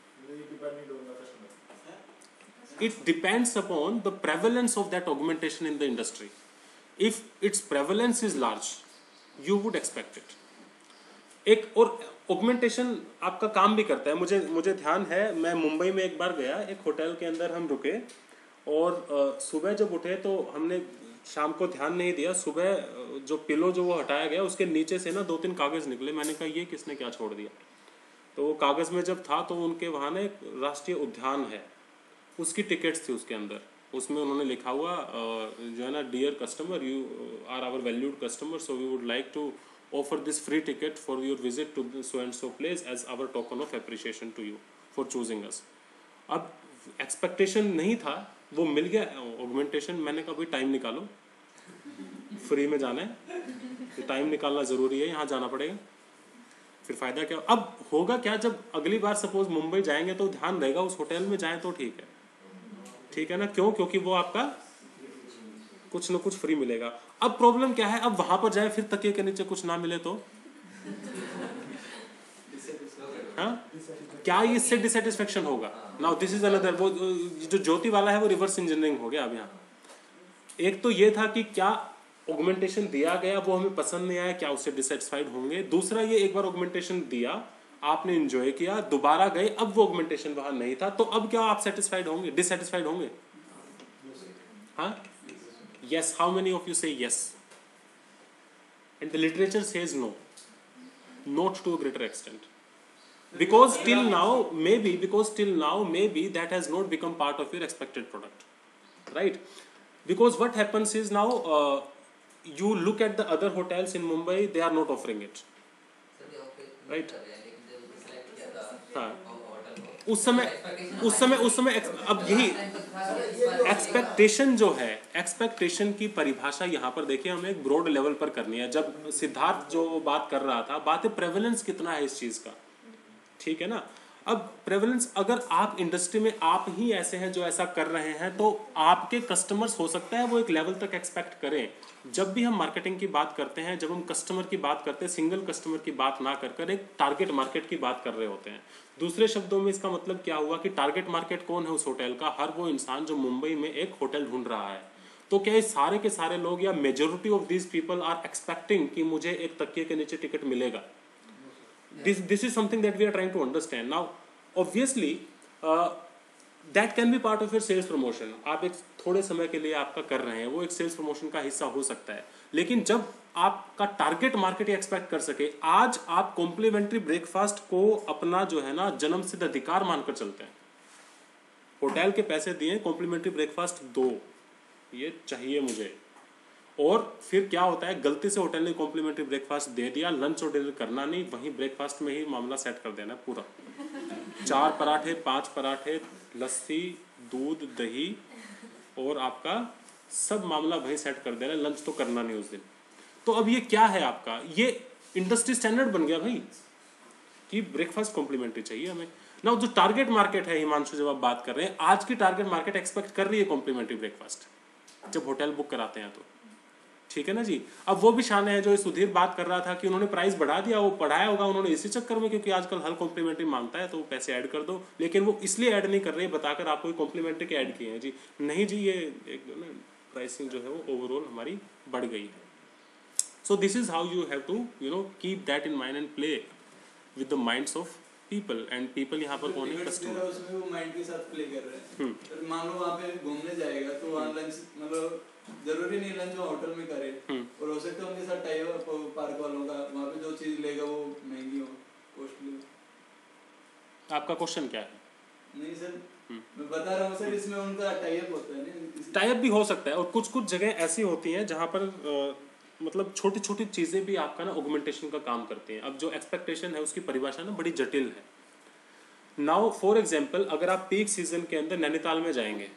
It depends upon the prevalence of that augmentation in the industry. If its prevalence is large, you would expect it. एक और augmentation आपका काम भी करता है। मुझे मुझे ध्यान है, मैं मुंबई में एक बार गया, एक होटल के अंदर हम रुके और सुबह जब उठे तो हमने शाम को ध्यान नहीं दिया, सुबह जो पिलो जो वो हटाया गया उसके नीचे से ना दो तीन कागज़ निकले। मैंने कहा ये किसने क्या छोड़ दिया? तो वो कागज़ में जब था तो उनके वहाँ ना एक राष्ट्रीय उद्यान है, उसकी टिकट्स थी उसके अंदर, उसमें उन्होंने लिखा हुआ जो है ना, dear customer, you are our valued customer, so we would like to offer this free ticket for your visit to so and so place as our token of appreciation to you for choosing us. अब एक्सपेक्टेशन नहीं था, वो मिल गया ऑगमेंटेशन। मैंने कहा भाई टाइम निकालो, फ्री में जाना है तो टाइम निकालना ज़रूरी है, यहाँ जाना पड़ेगा। फिर फ़ायदा क्या? अब होगा क्या, जब अगली बार सपोज मुंबई जाएंगे तो ध्यान रहेगा उस होटल में जाएं तो ठीक है, ठीक है ना? क्यों? क्योंकि वो आपका कुछ न कुछ फ्री मिलेगा। अब प्रॉब्लम क्या है, अब वहां पर जाए फिर तकिए के नीचे कुछ ना मिले तो हाँ, क्या इससे डिससेटिस्फेक्शन होगा? नाउ दिस इज अनदर, वो जो ज्योति वाला है वो रिवर्स इंजीनियरिंग हो गया। अब यहाँ एक तो ये था कि क्या ऑगमेंटेशन दिया गया वो हमें पसंद नहीं आया, क्या उससे डिससेटिस्फाइड होंगे। दूसरा ये, एक बार ऑगमेंटेशन दिया, आपने एंजॉय किया, दोबारा गए, अब वो ऑगमेंटेशन वहां नहीं था, तो अब क्या आप सेटिस्फाइड होंगे, डिससेटिस्फाइड होंगे? हाँ, yes, how many of you say yes? And the literature says no, not to a greater extent, because till now maybe because till now maybe that has not become part of your expected product, right? Because what happens is now uh, you look at the other hotels in Mumbai, they are not offering it, right? हाँ, उस समय उस समय उस समय अब यही एक्सपेक्टेशन जो है, एक्सपेक्टेशन की परिभाषा यहाँ पर देखिए हमें एक ब्रॉड लेवल पर करनी है। जब सिद्धार्थ जो बात कर रहा था, बात है प्रेवलेंस कितना है इस चीज का, ठीक है ना? अब प्रेवलेंस, अगर आप इंडस्ट्री में आप ही ऐसे हैं जो ऐसा कर रहे हैं, तो आपके कस्टमर्स हो सकता है वो एक लेवल तक एक्सपेक्ट करें। जब भी हम मार्केटिंग की बात करते हैं, जब हम कस्टमर की बात करते हैं, सिंगल कस्टमर की बात ना कर कर एक टारगेट मार्केट की बात कर रहे होते हैं। दूसरे शब्दों में इसका मतलब क्या हुआ कि टारगेट मार्केट कौन है उस होटल का? हर वो इंसान जो मुंबई में एक होटल ढूंढ रहा है। तो क्या ये सारे के सारे लोग या majority of these people are expecting कि मुझे एक तकिए के नीचे टिकट मिलेगा? This this is something that we are trying to understand. Now, obviously, uh, that can be part of your sales promotion. आप एक थोड़े समय के लिए आपका कर रहे हैं, वो एक सेल्स प्रमोशन का हिस्सा हो सकता है। लेकिन जब आपका टारगेट मार्केट एक्सपेक्ट कर सके, आज आप कॉम्प्लीमेंट्री ब्रेकफास्ट को अपना जो है ना जन्म सिद्ध अधिकार मानकर चलते हैं। होटल के पैसे दिए, कॉम्प्लीमेंट्री ब्रेकफास्ट दो, ये चाहिए मुझे। और फिर क्या होता है, गलती से होटल ने कॉम्प्लीमेंट्री ब्रेकफास्ट दे दिया, लंच और डिनर करना नहीं, वहीं ब्रेकफास्ट में ही मामला सेट कर देना पूरा। चार पराठे, पांच पराठे, लस्सी, दूध, दही और आपका सब मामला वहीं सेट कर देना, लंच तो करना नहीं उस दिन। तो अब ये क्या है आपका, ये इंडस्ट्री स्टैंडर्ड बन गया भाई कि ब्रेकफास्ट कॉम्प्लीमेंट्री चाहिए हमें ना। जो टारगेट मार्केट है, हिमांशु जब आप बात कर रहे हैं, आज की टारगेट मार्केट एक्सपेक्ट कर रही है कॉम्प्लीमेंट्री ब्रेकफास्ट जब होटल बुक कराते हैं तो, ठीक है ना जी। अब वो भी शान है जो सुधीर बात कर रहा था कि उन्होंने प्राइस बढ़ा दिया, वो बढ़ाया होगा उन्होंने इसी चक्कर में क्योंकि आजकल हर कॉम्प्लीमेंट्री मांगता है तो वो पैसे ऐड कर दो, लेकिन वो इसलिए ऐड नहीं कर रहे बताकर आपको कॉम्प्लीमेंट्री के ऐड किए हैं जी। नहीं जी, ये एक ना प्राइसिंग जो है वो ओवरऑल हमारी बढ़ गई है। So this is how you have to you know keep that in mind and play with the minds of people. And people यहाँ पर कौन है? कस्टमर। उसमें वो माइंड के साथ प्ले कर रहे हैं। तो मान लो वहाँ पे घूमने जाएगा तो वहाँ लंच, मतलब जरूरी नहीं लंच वो होटल में करे, और हो सकता है उनके साथ टाई अप पार्क वालों का, वहाँ पे जो चीज लेगा वो महंगी हो, कॉस्टली हो। आपका क्वेश्चन क्या है? नहीं सर, मैं बता रहा हूँ सर, इसमें उनका टाई अप होता है ना। टाई अप भी हो सकता है, और कुछ कुछ जगह ऐसी होती हैं जहाँ पर आ, मतलब छोटी छोटी चीज़ें भी आपका ना ऑगमेंटेशन का काम करती हैं। अब जो एक्सपेक्टेशन है उसकी परिभाषा ना बड़ी जटिल है। नाउ फॉर एग्जांपल, अगर आप पीक सीजन के अंदर नैनीताल में जाएंगे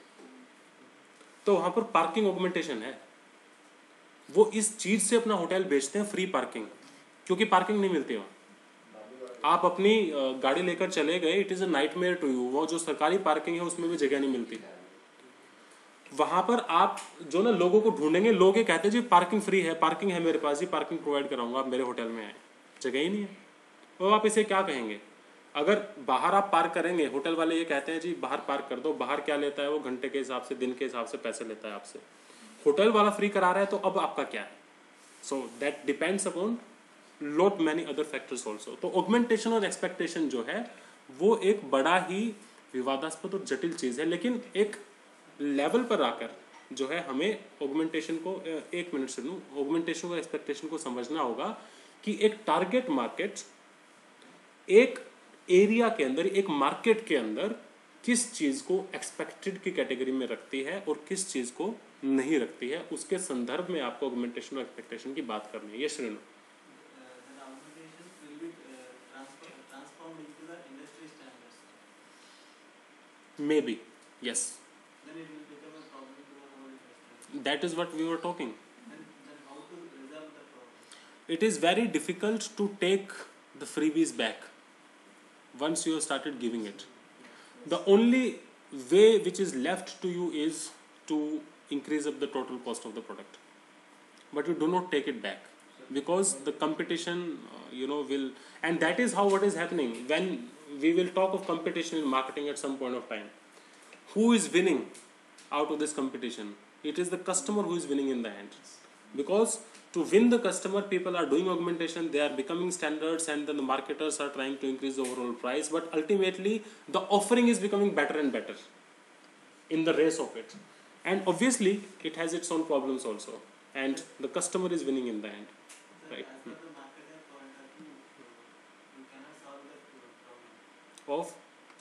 तो वहाँ पर पार्किंग ऑगमेंटेशन है। वो इस चीज़ से अपना होटल बेचते हैं, फ्री पार्किंग, क्योंकि पार्किंग नहीं मिलती वहाँ। आप अपनी गाड़ी लेकर चले गए, it is a nightmare to you. वो जो सरकारी पार्किंग है उसमें भी जगह नहीं मिलती। वहां पर आप जो ना लोगों को ढूंढेंगे, लोग ये कहते हैं जी पार्किंग फ्री है, पार्किंग है मेरे पास, जी पार्किंग प्रोवाइड कराऊंगा, आप मेरे होटल में आए, जगह ही नहीं है। तो आप इसे क्या कहेंगे? अगर बाहर आप पार्क करेंगे, होटल वाले ये कहते हैं जी बाहर पार्क कर दो, बाहर क्या लेता है वो घंटे के हिसाब से, दिन के हिसाब से पैसे लेता है आपसे। होटल वाला फ्री करा रहा है, तो अब आपका क्या है? So that depends upon lot many other factors also. तो ऑगमेंटेशन और एक्सपेक्टेशन जो है वो एक बड़ा ही विवादास्पद और जटिल चीज़ है, लेकिन एक लेवल पर आकर जो है हमें ऑगमेंटेशन को, एक मिनट से लूँ, ऑगमेंटेशन और एक्सपेक्टेशन को समझना होगा कि एक टारगेट मार्केट एक एरिया के अंदर, एक मार्केट के अंदर किस चीज़ को एक्सपेक्टेड की कैटेगरी में रखती है और किस चीज़ को नहीं रखती है, उसके संदर्भ में आपको ऑगमेंटेशन और एक्सपेक्टेशन की बात करनी है। ये Shrenu may be yes, that is what we were talking. It is very difficult to take the freebies back once you have started giving it. The only way which is left to you is to increase up the total cost of the product, but you do not take it back because the competition uh, you know will, and that is how what is happening when we will talk of competition in marketing at some point of time. Who is winning out of this competition? It is the customer who is winning in the end, because to win the customer, people are doing augmentation, they are becoming standards, and then the marketers are trying to increase the overall price, but ultimately the offering is becoming better and better in the race of it, and obviously it has its own problems also, and the customer is winning in the end, right? Of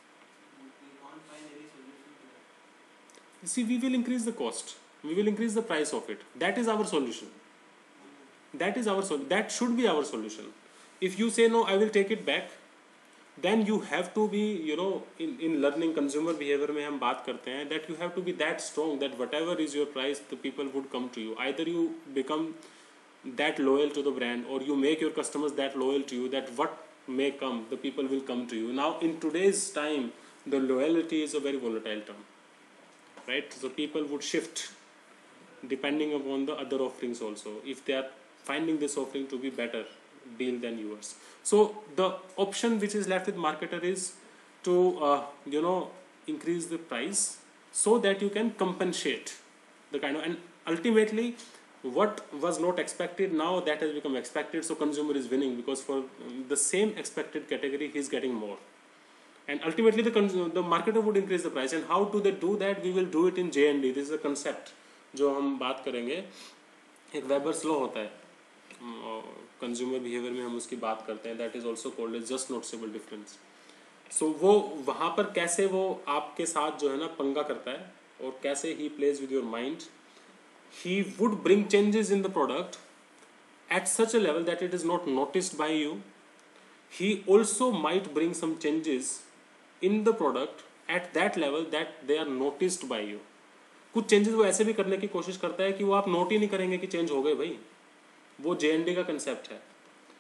see, we will increase the cost, we will increase the price of it. That is our solution. That is our sol- that should be our solution. If you say no, I will take it back, then you have to be, you know, in in learning consumer behavior में हम बात करते हैं that you have to be that strong that whatever is your price, the people would come to you. Either you become that loyal to the brand, or you make your customers that loyal to you that what may come, the people will come to you. Now in today's time, the loyalty is a very volatile term, right? So people would shift depending upon the other offerings also, if they are finding this offering to be better deal than yours. So the option which is left with marketer is to uh, you know increase the price so that you can compensate the kind of, and ultimately what was not expected, now that has become expected, so consumer is winning because for the same expected category he is getting more, and ultimately the consumer, the marketer would increase the price. And how do they do that? We will do it in J and D. This is a concept जो हम बात करेंगे. एक वेबर्स लॉ होता है कंज्यूमर बिहेवियर में, हम उसकी बात करते हैं. That is also called as just noticeable difference. सो वो वहाँ पर कैसे वो आपके साथ जो है ना पंगा करता है और कैसे he plays with your mind. He would bring changes in the product at such a level that it is not noticed by you. He also might bring some changes in the product at that level that they are noticed by you. कुछ चेंजेस वो ऐसे भी करने की कोशिश करता है कि वो आप नोट ही नहीं करेंगे कि चेंज हो गए भाई. वो जे एंड डी का कंसेप्ट है.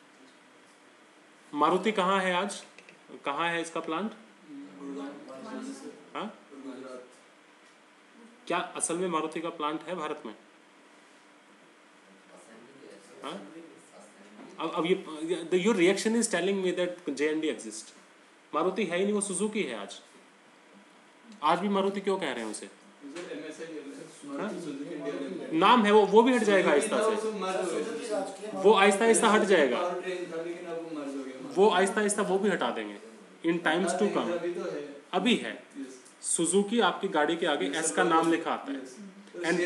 मारुति कहाँ है आज, कहाँ है इसका प्लांट? हाँ, क्या असल में मारुति का प्लांट है भारत में? हाँ, अब अब ये your reaction is telling me that J and D exist. Maruti है ही नहीं, वो सुजुकी है आज. आज भी मारुति क्यों कह रहे हैं उसे? हाँ? नाम है वो वो भी हट जाएगा आहिस्ता से, वो आहिस्ता आहिस्ता हट जाएगा, वो आहिस्ता आहिस्ता वो भी हटा देंगे इन टाइम्स टू कम. अभी है सुजुकी, आपकी गाड़ी के आगे एस का नाम लिखा आता है, एंड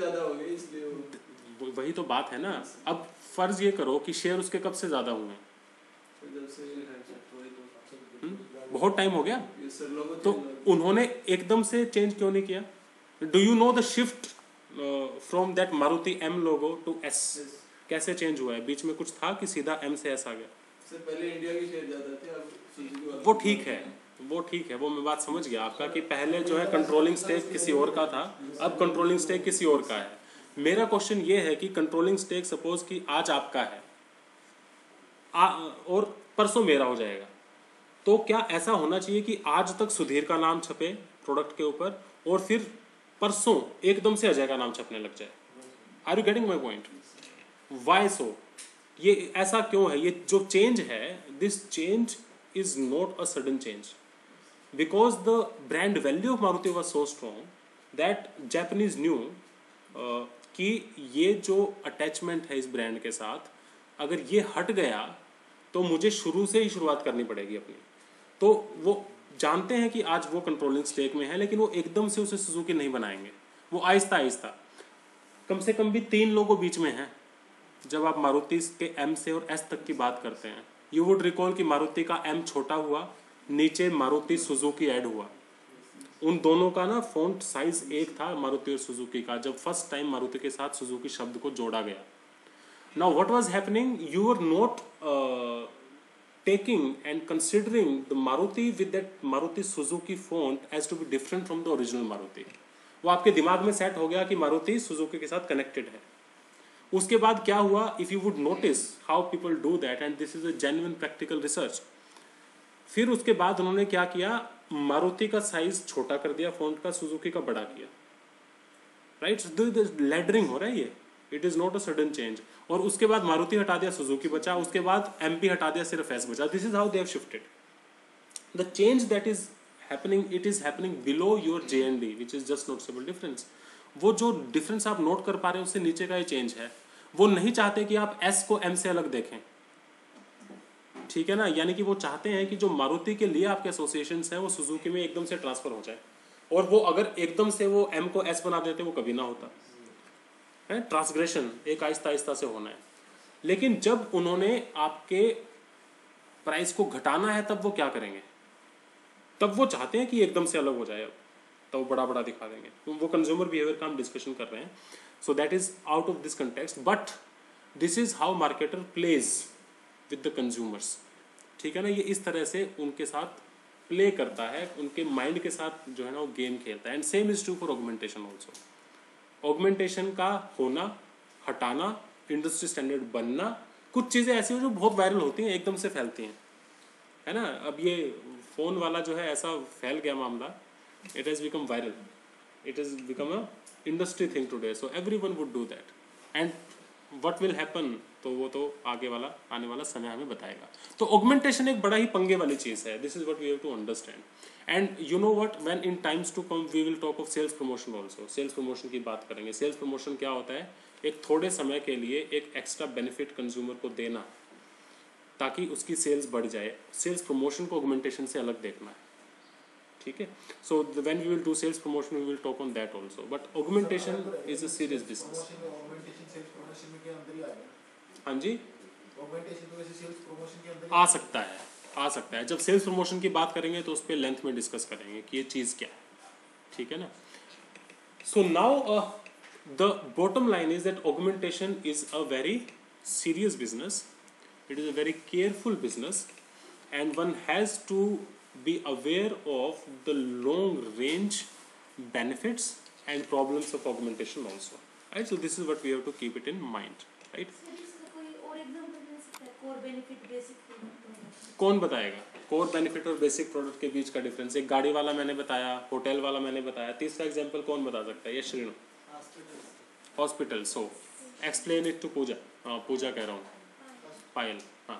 वही तो बात है ना. अब फर्ज ये करो कि शेयर उसके कब से ज्यादा हुए, बहुत टाइम हो गया, तो उन्होंने एकदम से चेंज क्यों नहीं किया? Do you know the shift from that Maruti M logo to S कैसे चेंज हुआ है? बीच में कुछ था कि सीधा एम से एस आ गया? पहले इंडिया की शेयर ज्यादा थी, अब सुजुकी वाला. वो ठीक है, वो ठीक है, वो मैं बात समझ गया आपका कि पहले जो है कंट्रोलिंग स्टेक किसी और का था, अब कंट्रोलिंग स्टेक किसी और का है. मेरा क्वेश्चन ये है कि कंट्रोलिंग स्टेक सपोज कि आज आपका है आ, और परसों मेरा हो जाएगा, तो क्या ऐसा होना चाहिए कि आज तक सुधीर का नाम छपे प्रोडक्ट के ऊपर और फिर परसों एकदम से अजय का नाम छपने लग जाए? Are you getting my point? Why so? ये ऐसा क्यों है? ये जो चेंज है, this change is not a sudden change, because the brand value of Maruti was so strong that Japanese knew कि ये जो अटैचमेंट है इस ब्रांड के साथ, अगर ये हट गया तो मुझे शुरू से ही शुरुआत करनी पड़ेगी अपनी. तो वो जानते हैं कि आज वो कंट्रोलिंग स्टेक में है, लेकिन वो एकदम से उसे सुजुकी नहीं बनाएंगे, वो आहिस्ता आहिस्ता. कम से कम भी तीन लोगों बीच में हैं जब आप मारुति के एम से और एस तक की बात करते हैं. यू वुड रिकॉल कि मारुति का एम छोटा हुआ, नीचे मारुति सुजुकी ऐड हुआ, उन दोनों का ना फॉन्ट साइज एक था मारुति और सुजुकी का, जब फर्स्ट टाइम मारुति के साथ सुजुकी शब्द को जोड़ा गया. Now what was happening, you are not taking and considering the Maruti with that Maruti Suzuki font as to be different from the original Maruti. वो आपके दिमाग में सेट हो गया कि मारुति सुजुकी के साथ कनेक्टेड है. उसके बाद क्या हुआ, if you would notice how people do that, and this is a genuine practical research. फिर उसके बाद उन्होंने क्या किया, मारुति का साइज छोटा कर दिया फॉन्ट का, सुजुकी का बड़ा किया. राइट, लेडरिंग हो रहा है ये, it is not a sudden change. और उसके बाद मारुति हटा दिया, सुजुकी बचा. उसके बाद एमपी हटा दिया, सिर्फ एस बचा. This is how they have shifted. The change that is happening, it is happening below your J and D, which is just noticeable difference. वो जो डिफरेंस आप नोट कर पा रहे हैं उससे नीचे का ये चेंज है. वो नहीं चाहते कि आप एस को एम से अलग देखें, ठीक है ना. यानी कि वो चाहते हैं कि जो मारुति के लिए आपके एसोसिएशन हैं वो सुजुकी में एकदम से ट्रांसफर हो जाए. और वो अगर एकदम से वो एम को एस बना देते वो कभी ना होता है. ट्रांसग्रेशन एक आहिस्ता आहिस्ता से होना है. लेकिन जब उन्होंने आपके प्राइस को घटाना है तब वो क्या करेंगे, तब वो चाहते हैं कि एकदम से अलग हो जाए. अब तो वो बड़ा बड़ा दिखा देंगे. तो वो कंज्यूमर बिहेवियर का हम डिस्कशन कर रहे हैं. So that is out of this context, but this is how marketer plays with the consumers. ठीक है ना, ये इस तरह से उनके साथ प्ले करता है, उनके माइंड के साथ जो है ना वो गेम खेलता है. And same is true for augmentation also. Augmentation का होना, हटाना, इंडस्ट्री स्टैंडर्ड बनना, कुछ चीज़ें ऐसी हो जो बहुत वायरल होती हैं, एकदम से फैलती हैं, है ना. अब ये फ़ोन वाला जो है ऐसा फैल गया मामला, it has become viral, it has become a industry thing today. So every one would do that. And what will happen, तो वो तो आगे वाला आने वाला समय हमें बताएगा. तो ऑगमेंटेशन एक बड़ा ही पंगे वाली चीज़ है. This is what we have to understand. And you know what, when in times to come we will talk of sales promotion also. Sales promotion की बात करेंगे. सेल्स प्रमोशन क्या होता है, एक थोड़े समय के लिए एक एक्स्ट्रा बेनिफिट कंज्यूमर को देना ताकि उसकी सेल्स बढ़ जाए. सेल्स प्रमोशन को ऑगमेंटेशन से अलग देखना है, ठीक है. So when we will do sales promotion we will talk on that also. But augmentation is a serious business. हाँ जी, आ सकता है, आ सकता है. जब सेल्स प्रमोशन की बात करेंगे तो उस पर लेंथ में डिस्कस करेंगे कि ये चीज़ क्या है, ठीक है ना. So now the bottom line is that augmentation is a very serious business. It is a very careful business, and one has to be aware of the long range benefits and problems of augmentation also, right? So this is what we have to keep it in mind, right? कौन बताएगा कोर बेनिफिट और बेसिक प्रोडक्ट के बीच का डिफरेंस? एक गाड़ी वाला मैंने बताया, होटल वाला मैंने बताया, तीसरा एग्जांपल कौन बता सकता है? ये Shrinu. Hospital. So explain it to Pooja. हाँ, पूजा कह रहा हूँ. पायल. हाँ,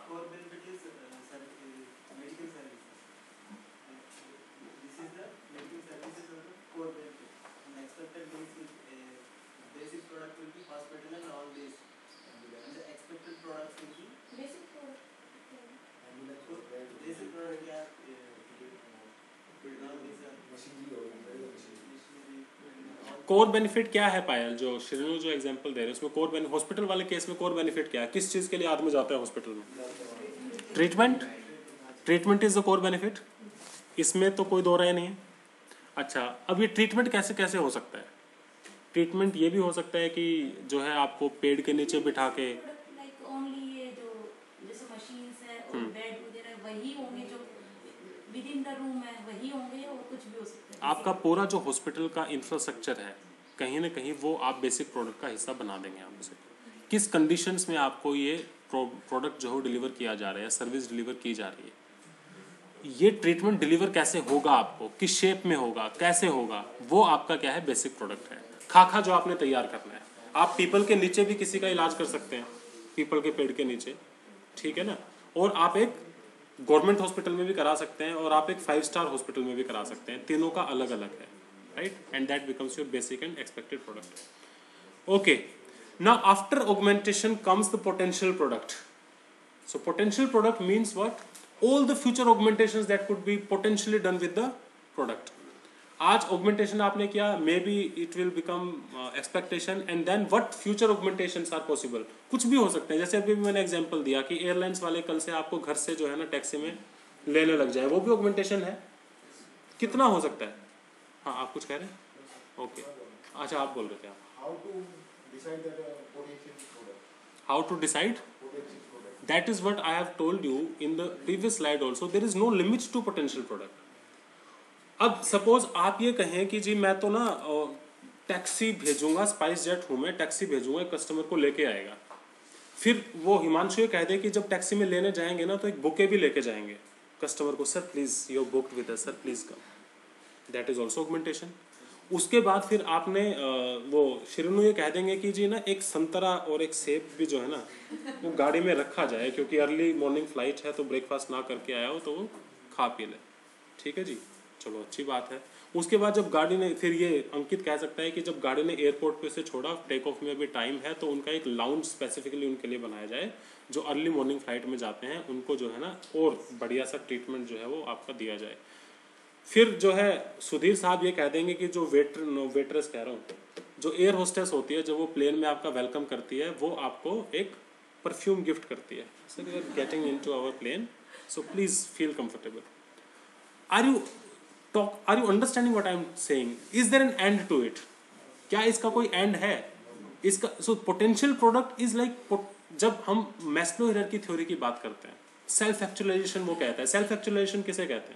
कोर बेनिफिट क्या है पायल? जो श्रीनु जो एग्जांपल दे रहे हैं उसमें कोर बेनिफिट, हॉस्पिटल वाले केस में कोर बेनिफिट क्या है? किस चीज़ के लिए आदमी जाता है हॉस्पिटल में? Treatment. Treatment is the core benefit. इसमें तो कोई दो राय नहीं है. अच्छा, अब ये ट्रीटमेंट कैसे कैसे हो सकता है? ट्रीटमेंट ये भी हो सकता है कि जो है आपको पेड़ के नीचे बिठा के आपका पूरा जो हॉस्पिटल का इंफ्रास्ट्रक्चर है कहीं ना कहीं वो आप बेसिक प्रोडक्ट का हिस्सा बना देंगे. आप उसे किस कंडीशंस में आपको ये प्रोडक्ट जो है डिलीवर किया जा रहा है, सर्विस डिलीवर की जा रही है, ये ट्रीटमेंट डिलीवर कैसे होगा, आपको किस शेप में होगा, कैसे होगा, वो आपका क्या है? बेसिक प्रोडक्ट है. खाखा जो आपने तैयार करना है. आप पीपल के नीचे भी किसी का इलाज कर सकते हैं, पीपल के पेड़ के नीचे, ठीक है ना. और आप एक गवर्नमेंट हॉस्पिटल में भी करा सकते हैं और आप एक फाइव स्टार हॉस्पिटल में भी करा सकते हैं. तीनों का अलग अलग है, right. And that becomes your basic and expected product. Okay, now after augmentation comes the potential product. So potential product means what? all the future augmentations that could be potentially done with the product. आज augmentation आपने किया, maybe it will become uh, expectation, and then what future augmentations are possible? कुछ भी हो सकते हैं. जैसे अभी मैंने एग्जांपल दिया कि एयरलाइंस वाले कल से आपको घर से जो है ना टैक्सी में लेने लग जाए, वो भी augmentation है. कितना हो सकता है? हाँ आप कुछ कह रहे हैं? ओके अच्छा आप बोल रहे थे आप How to decide that a potential product? How to decide Potential product. that is what I have told you in the previous slide also there is no limit to potential product अब सपोज आप ये कहें कि जी मैं तो ना टैक्सी भेजूंगा स्पाइस जेट हूँ मैं टैक्सी भेजूंगा कस्टमर को लेके आएगा फिर वो हिमांशु ये कह दे कि जब टैक्सी में लेने जाएंगे ना तो एक बुके भी लेके जाएंगे कस्टमर को sir please you booked with us sir please come that is also augmentation उसके बाद फिर आपने वो शिरनु ये कह देंगे कि जी ना एक संतरा और एक सेब भी जो है ना वो गाड़ी में रखा जाए क्योंकि अर्ली मॉर्निंग फ्लाइट है तो ब्रेकफास्ट ना करके आया हो तो वो खा पी ले ठीक है जी चलो अच्छी बात है उसके बाद जब गाड़ी ने फिर ये अंकित कह सकता है कि जब गाड़ी ने एयरपोर्ट पे से छोड़ा टेक ऑफ में भी टाइम है तो उनका एक लाउंज स्पेसिफिकली उनके लिए बनाया जाए जो अर्ली मॉर्निंग फ्लाइट में जाते हैं उनको जो है ना और बढ़िया सा ट्रीटमेंट जो है वो आपका दिया जाए फिर जो है सुधीर साहब ये कह देंगे कि जो वेटर नो वेटरेस कह रहा हूँ जो एयर होस्टेस होती है जब वो प्लेन में आपका वेलकम करती है वो आपको एक परफ्यूम गिफ्ट करती है so you are getting into our plane so please feel comfortable are you talk are you understanding what I am saying is there an end to it क्या इसका कोई एंड है इसका so potential product is like जब हम मैस्लो हायरार्की थ्योरी की बात करते हैं सेल्फ एक्चुअलाइजेशन वो कहता है सेल्फ एक्चुअलाइजेशन किसे कहते हैं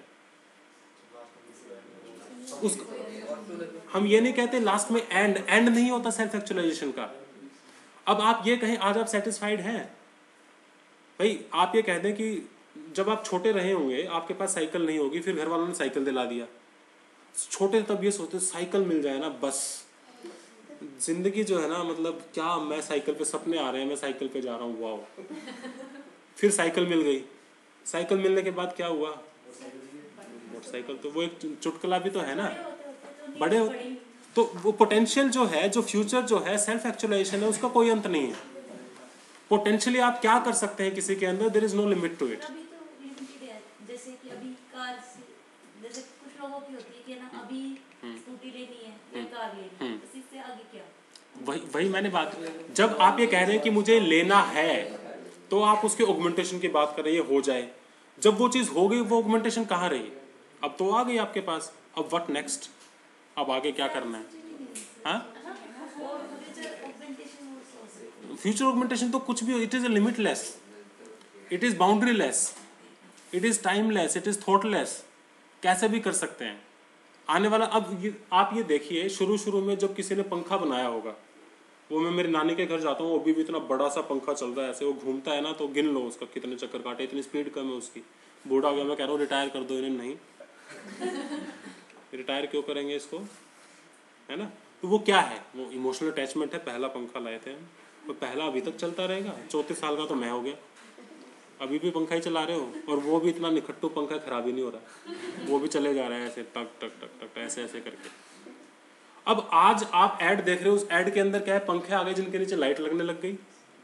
उस हम ये नहीं कहते लास्ट में एंड एंड नहीं होता सेल्फ एक्चुअलाइजेशन का अब आप ये कहें आज आप सेटिस्फाइड हैं भाई आप ये कह दें कि जब आप छोटे रहे होंगे आपके पास साइकिल नहीं होगी फिर घर वालों ने साइकिल दिला दिया छोटे तब ये सोचते साइकिल मिल जाए ना बस जिंदगी जो है ना मतलब क्या मैं साइकिल पे सपने आ रहे हैं मैं साइकिल पे जा रहा हूँ वाओ फिर साइकिल मिल गई साइकिल मिलने के बाद क्या हुआ मोटरसाइकिल तो वो एक चुटकुला भी तो है ना बड़े हो तो वो पोटेंशियल जो है जो फ्यूचर जो है सेल्फ एक्चुअलाइजेशन है उसका कोई अंत नहीं है पोटेंशियली आप क्या कर सकते हैं किसी के अंदर there is no limit to it अभी तो लिमिटेड है जैसे कि अभी कार जैसे कुछ लोगों की होती है कि ना अभी स्कूटी लेनी है या कार लेनी है बस इससे आगे क्या वही वही मैंने बात जब आप ये कह रहे हैं कि मुझे लेना है तो आप उसके ऑगमेंटेशन की बात कर रहे हैं हो जाए जब वो चीज हो गई वो ऑगमेंटेशन कहाँ रही अब तो आ गई आपके पास अब व्हाट नेक्स्ट अब आगे क्या करना है हाँ फ्यूचर ऑगमेंटेशन तो कुछ भी it is a limitless it is boundaryless it is timeless it is thoughtless कैसे भी कर सकते हैं आने वाला अब ये, आप ये देखिए शुरू शुरू में जब किसी ने पंखा बनाया होगा वो मैं मेरी नानी के घर जाता हूँ अभी भी इतना बड़ा सा पंखा चल रहा है ऐसे वो घूमता है ना तो गिन लो उसका कितने चक्कर काटे इतनी स्पीड कम है उसकी बूढ़ा गया मैं कह रहा हूँ रिटायर कर दो इन्हें नहीं रिटायर क्यों करेंगे इसको है ना तो वो क्या है वो इमोशनल अटैचमेंट है पहला पंखा लाए थे हम वो पहला अभी तक चलता रहेगा चौंतीस साल का तो मैं हो गया अभी भी पंखा ही चला रहे हो और वो भी इतना निखट्टू पंखा खराब ही नहीं हो रहा वो भी चले जा रहा है ऐसे टक टक टक टक ऐसे ऐसे करके अब आज आप ऐड देख रहे हो उस ऐड के अंदर क्या है पंखे आ गए जिनके नीचे लाइट लगने लग गई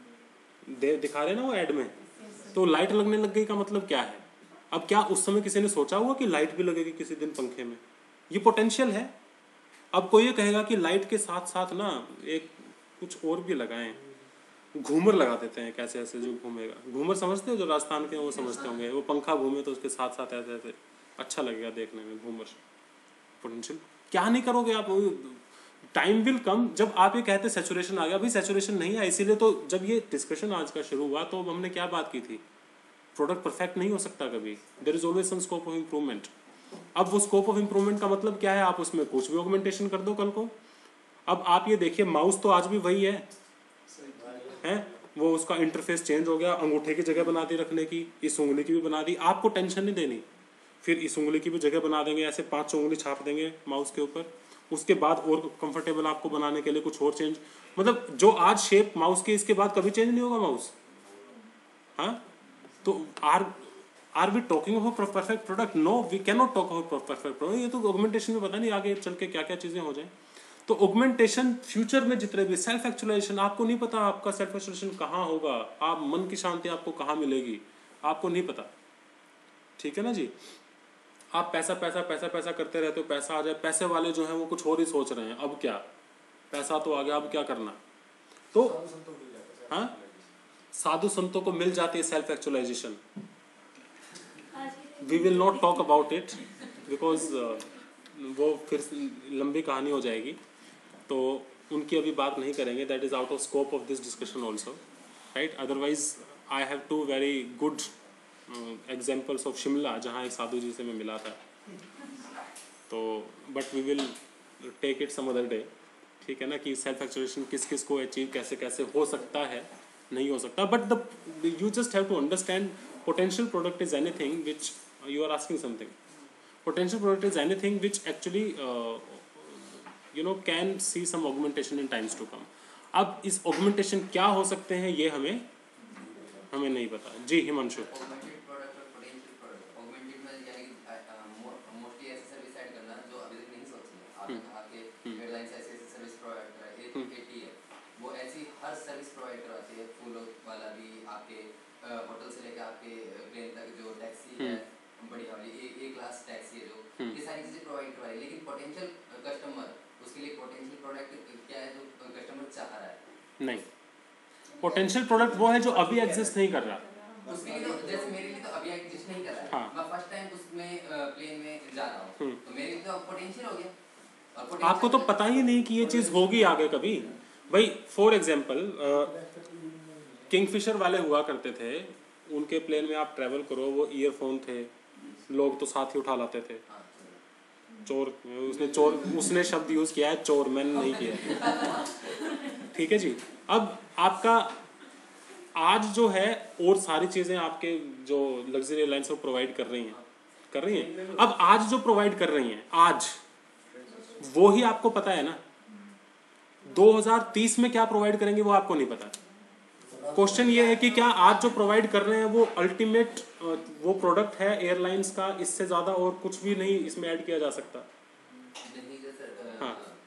दे, दिखा रहे ना वो ऐड में तो लाइट लगने लग गई का मतलब क्या है अब क्या उस समय किसी ने सोचा हुआ कि लाइट भी लगेगी किसी दिन पंखे में ये पोटेंशियल है अब कोई ये कहेगा कि लाइट के साथ साथ ना एक कुछ और भी लगाएं घूमर लगा देते हैं कैसे ऐसे जो घूमेगा घूमर समझते हो जो राजस्थान के वो समझते होंगे वो पंखा घूमे तो उसके साथ साथ ऐसे ऐसे अच्छा लगेगा देखने में घूमर पोटेंशियल क्या नहीं करोगे आप टाइम विल कम जब आप ये कहते सैचुरेशन आ गया अभी सैचुरेशन नहीं है इसीलिए तो जब ये डिस्कशन आज का शुरू हुआ तो हमने क्या बात की थी प्रोडक्ट परफेक्ट नहीं हो सकता कभी there is always some scope of improvement अब वो स्कोप ऑफ इम्प्रूवमेंट का मतलब क्या है आप उसमें कुछ भी ऑगमेंटेशन कर दो कल को अब आप ये देखिए माउस तो आज भी वही है हैं वो उसका इंटरफेस चेंज हो गया अंगूठे की जगह बना दी रखने की इस उंगली की भी बना दी आपको टेंशन नहीं देनी फिर इस उंगली की भी जगह बना देंगे ऐसे पांच उंगली छाप देंगे माउस के ऊपर उसके बाद और कंफर्टेबल आपको बनाने के लिए कुछ और चेंज मतलब जो आज शेप माउस की इसके बाद कभी चेंज नहीं होगा माउस हाँ तो are are we talking of perfect product no we can not talk of perfect product ये तो ऑगमेंटेशन में पता नहीं आगे चल के क्या क्या चीजें हो जाए तो ऑगमेंटेशन फ्यूचर में जितने भी सेल्फ एक्चुअलाइजेशन आपको नहीं पता आपका सेल्फ एक्चुअलाइजेशन कहाँ होगा आप मन की शांति आपको कहाँ मिलेगी आपको नहीं पता ठीक है ना जी आप पैसा पैसा पैसा पैसा करते रहते हो पैसा आ जाए पैसे वाले जो हैं वो कुछ और ही सोच रहे हैं अब क्या पैसा तो आ गया अब क्या करना तो हाँ साधु संतों को मिल जाती है self actualization we will not talk about it because वो फिर लंबी कहानी हो जाएगी, तो उनकी अभी बात नहीं करेंगे. That is out of scope of this discussion also, right. Otherwise I have two very good examples of Shimla जहाँ एक साधु जी से मैं मिला था. तो but we will take it some other day. ठीक है ना, कि सेल्फ एक्चुएशन किस किस को अचीव कैसे कैसे हो सकता है, नहीं हो सकता. But the you just have to understand potential product is anything which you are asking something. Potential product is anything which actually you know can see some augmentation in times to come. अब इस ऑगमेंटेशन क्या हो सकते हैं ये हमें हमें नहीं पता. जी हिमांशु. होटल से लेकर आपके प्लेन तक जो टैक्सी है बड़ी वाली ए, ए क्लास टैक्सी है जो ये सारी चीजें प्रोवाइड करवा रही है. लेकिन पोटेंशियल कस्टमर उसके लिए पोटेंशियल प्रोडक्ट क्या है जो कस्टमर चाह रहा है? नहीं, पोटेंशियल प्रोडक्ट वो है जो अभी एग्जिस्ट नहीं कर रहा. उसके लिए तो जैसे मेरे लिए तो अभी एग्जिस्ट नहीं कर रहा है. हाँ. मैं फर्स्ट टाइम उसमें प्लेन में जा रहा हूँ तो मेरे लिए तो पोटेंशियल हो गया. और आपको तो पता ही नहीं कि ये चीज़ होगी आगे कभी. भाई फॉर एग्जाम्पल किंगफिशर वाले हुआ करते थे, उनके प्लेन में आप ट्रैवल करो, वो ईयरफोन थे, लोग तो साथ ही उठा लाते थे. चोर, उसने चोर उसने शब्द यूज़ किया है, चोर, मैंने नहीं किया. ठीक है जी. अब आपका आज जो है और सारी चीज़ें आपके जो लग्जरी एयरलाइंस वो प्रोवाइड कर रही हैं कर रही हैं अब आज जो प्रोवाइड कर रही हैं आज वो ही आपको पता है ना. दो हज़ार तीस में क्या प्रोवाइड करेंगे वो आपको नहीं पता. क्वेश्चन ये है कि क्या आज जो प्रोवाइड कर रहे हैं वो अल्टीमेट वो प्रोडक्ट है एयरलाइंस का, इससे ज़्यादा और कुछ भी नहीं इसमें ऐड किया जा सकता. हाँ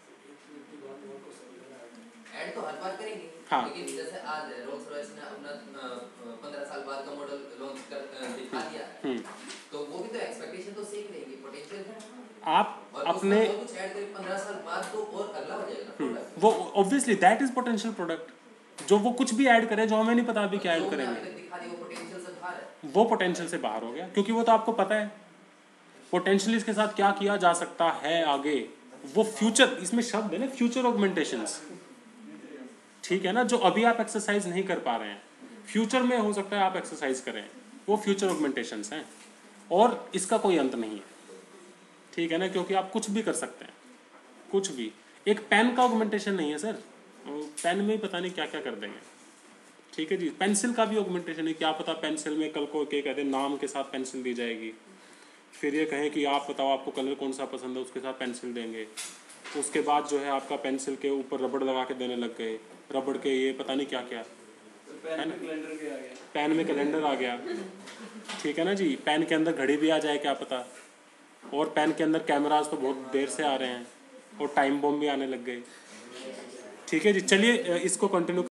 ऐड तो हर बार करेंगे. हाँ. लेकिन जैसे आज रोल्स रॉयस ने अपना पंद्रह साल बाद का मॉडल लॉन्च कर दिखा दिया है, तो वो भी तो एक्सपेक्टेशन तो सेम रहेगी. पोटेंशियल आप अपने कुछ ऐड करें पंद्रह साल बाद तो और अगला हो जाएगा. वो obviously that is potential product. जो वो कुछ भी ऐड करे जो हमें नहीं पता अभी क्या ऐड करेंगे, वो पोटेंशियल से बाहर हो गया, क्योंकि वो तो आपको पता है पोटेंशियल इसके साथ क्या किया जा सकता है आगे. वो फ्यूचर, इसमें शब्द है ना फ्यूचर ऑगमेंटेशंस. ठीक है ना, जो अभी आप एक्सरसाइज नहीं कर पा रहे हैं फ्यूचर में हो सकता है आप एक्सरसाइज करें, वो फ्यूचर ऑगमेंटेशंस हैं और इसका कोई अंत नहीं है. ठीक है ना, क्योंकि आप कुछ भी कर सकते हैं, कुछ भी. एक पेन का ऑगमेंटेशन नहीं है सर, पेन में ही पता नहीं क्या क्या कर देंगे. ठीक है जी. पेंसिल का भी ऑगमेंटेशन है, क्या पता पेंसिल में कल को क्या कहते हैं नाम के साथ पेंसिल दी जाएगी, फिर ये कहें कि आप बताओ आपको कलर कौन सा पसंद है, उसके साथ पेंसिल देंगे. उसके बाद जो है आपका पेंसिल के ऊपर रबड़ लगा के देने लग गए, रबड़ के ये पता नहीं क्या क्या है ना, पेन में कैलेंडर आ गया. ठीक है ना जी. पेन के अंदर घड़ी भी आ जाए क्या पता, और पेन के अंदर कैमराज तो बहुत देर से आ रहे हैं, और टाइम बॉम्ब भी आने लग गए. ठीक है जी. चलिए इसको कंटिन्यू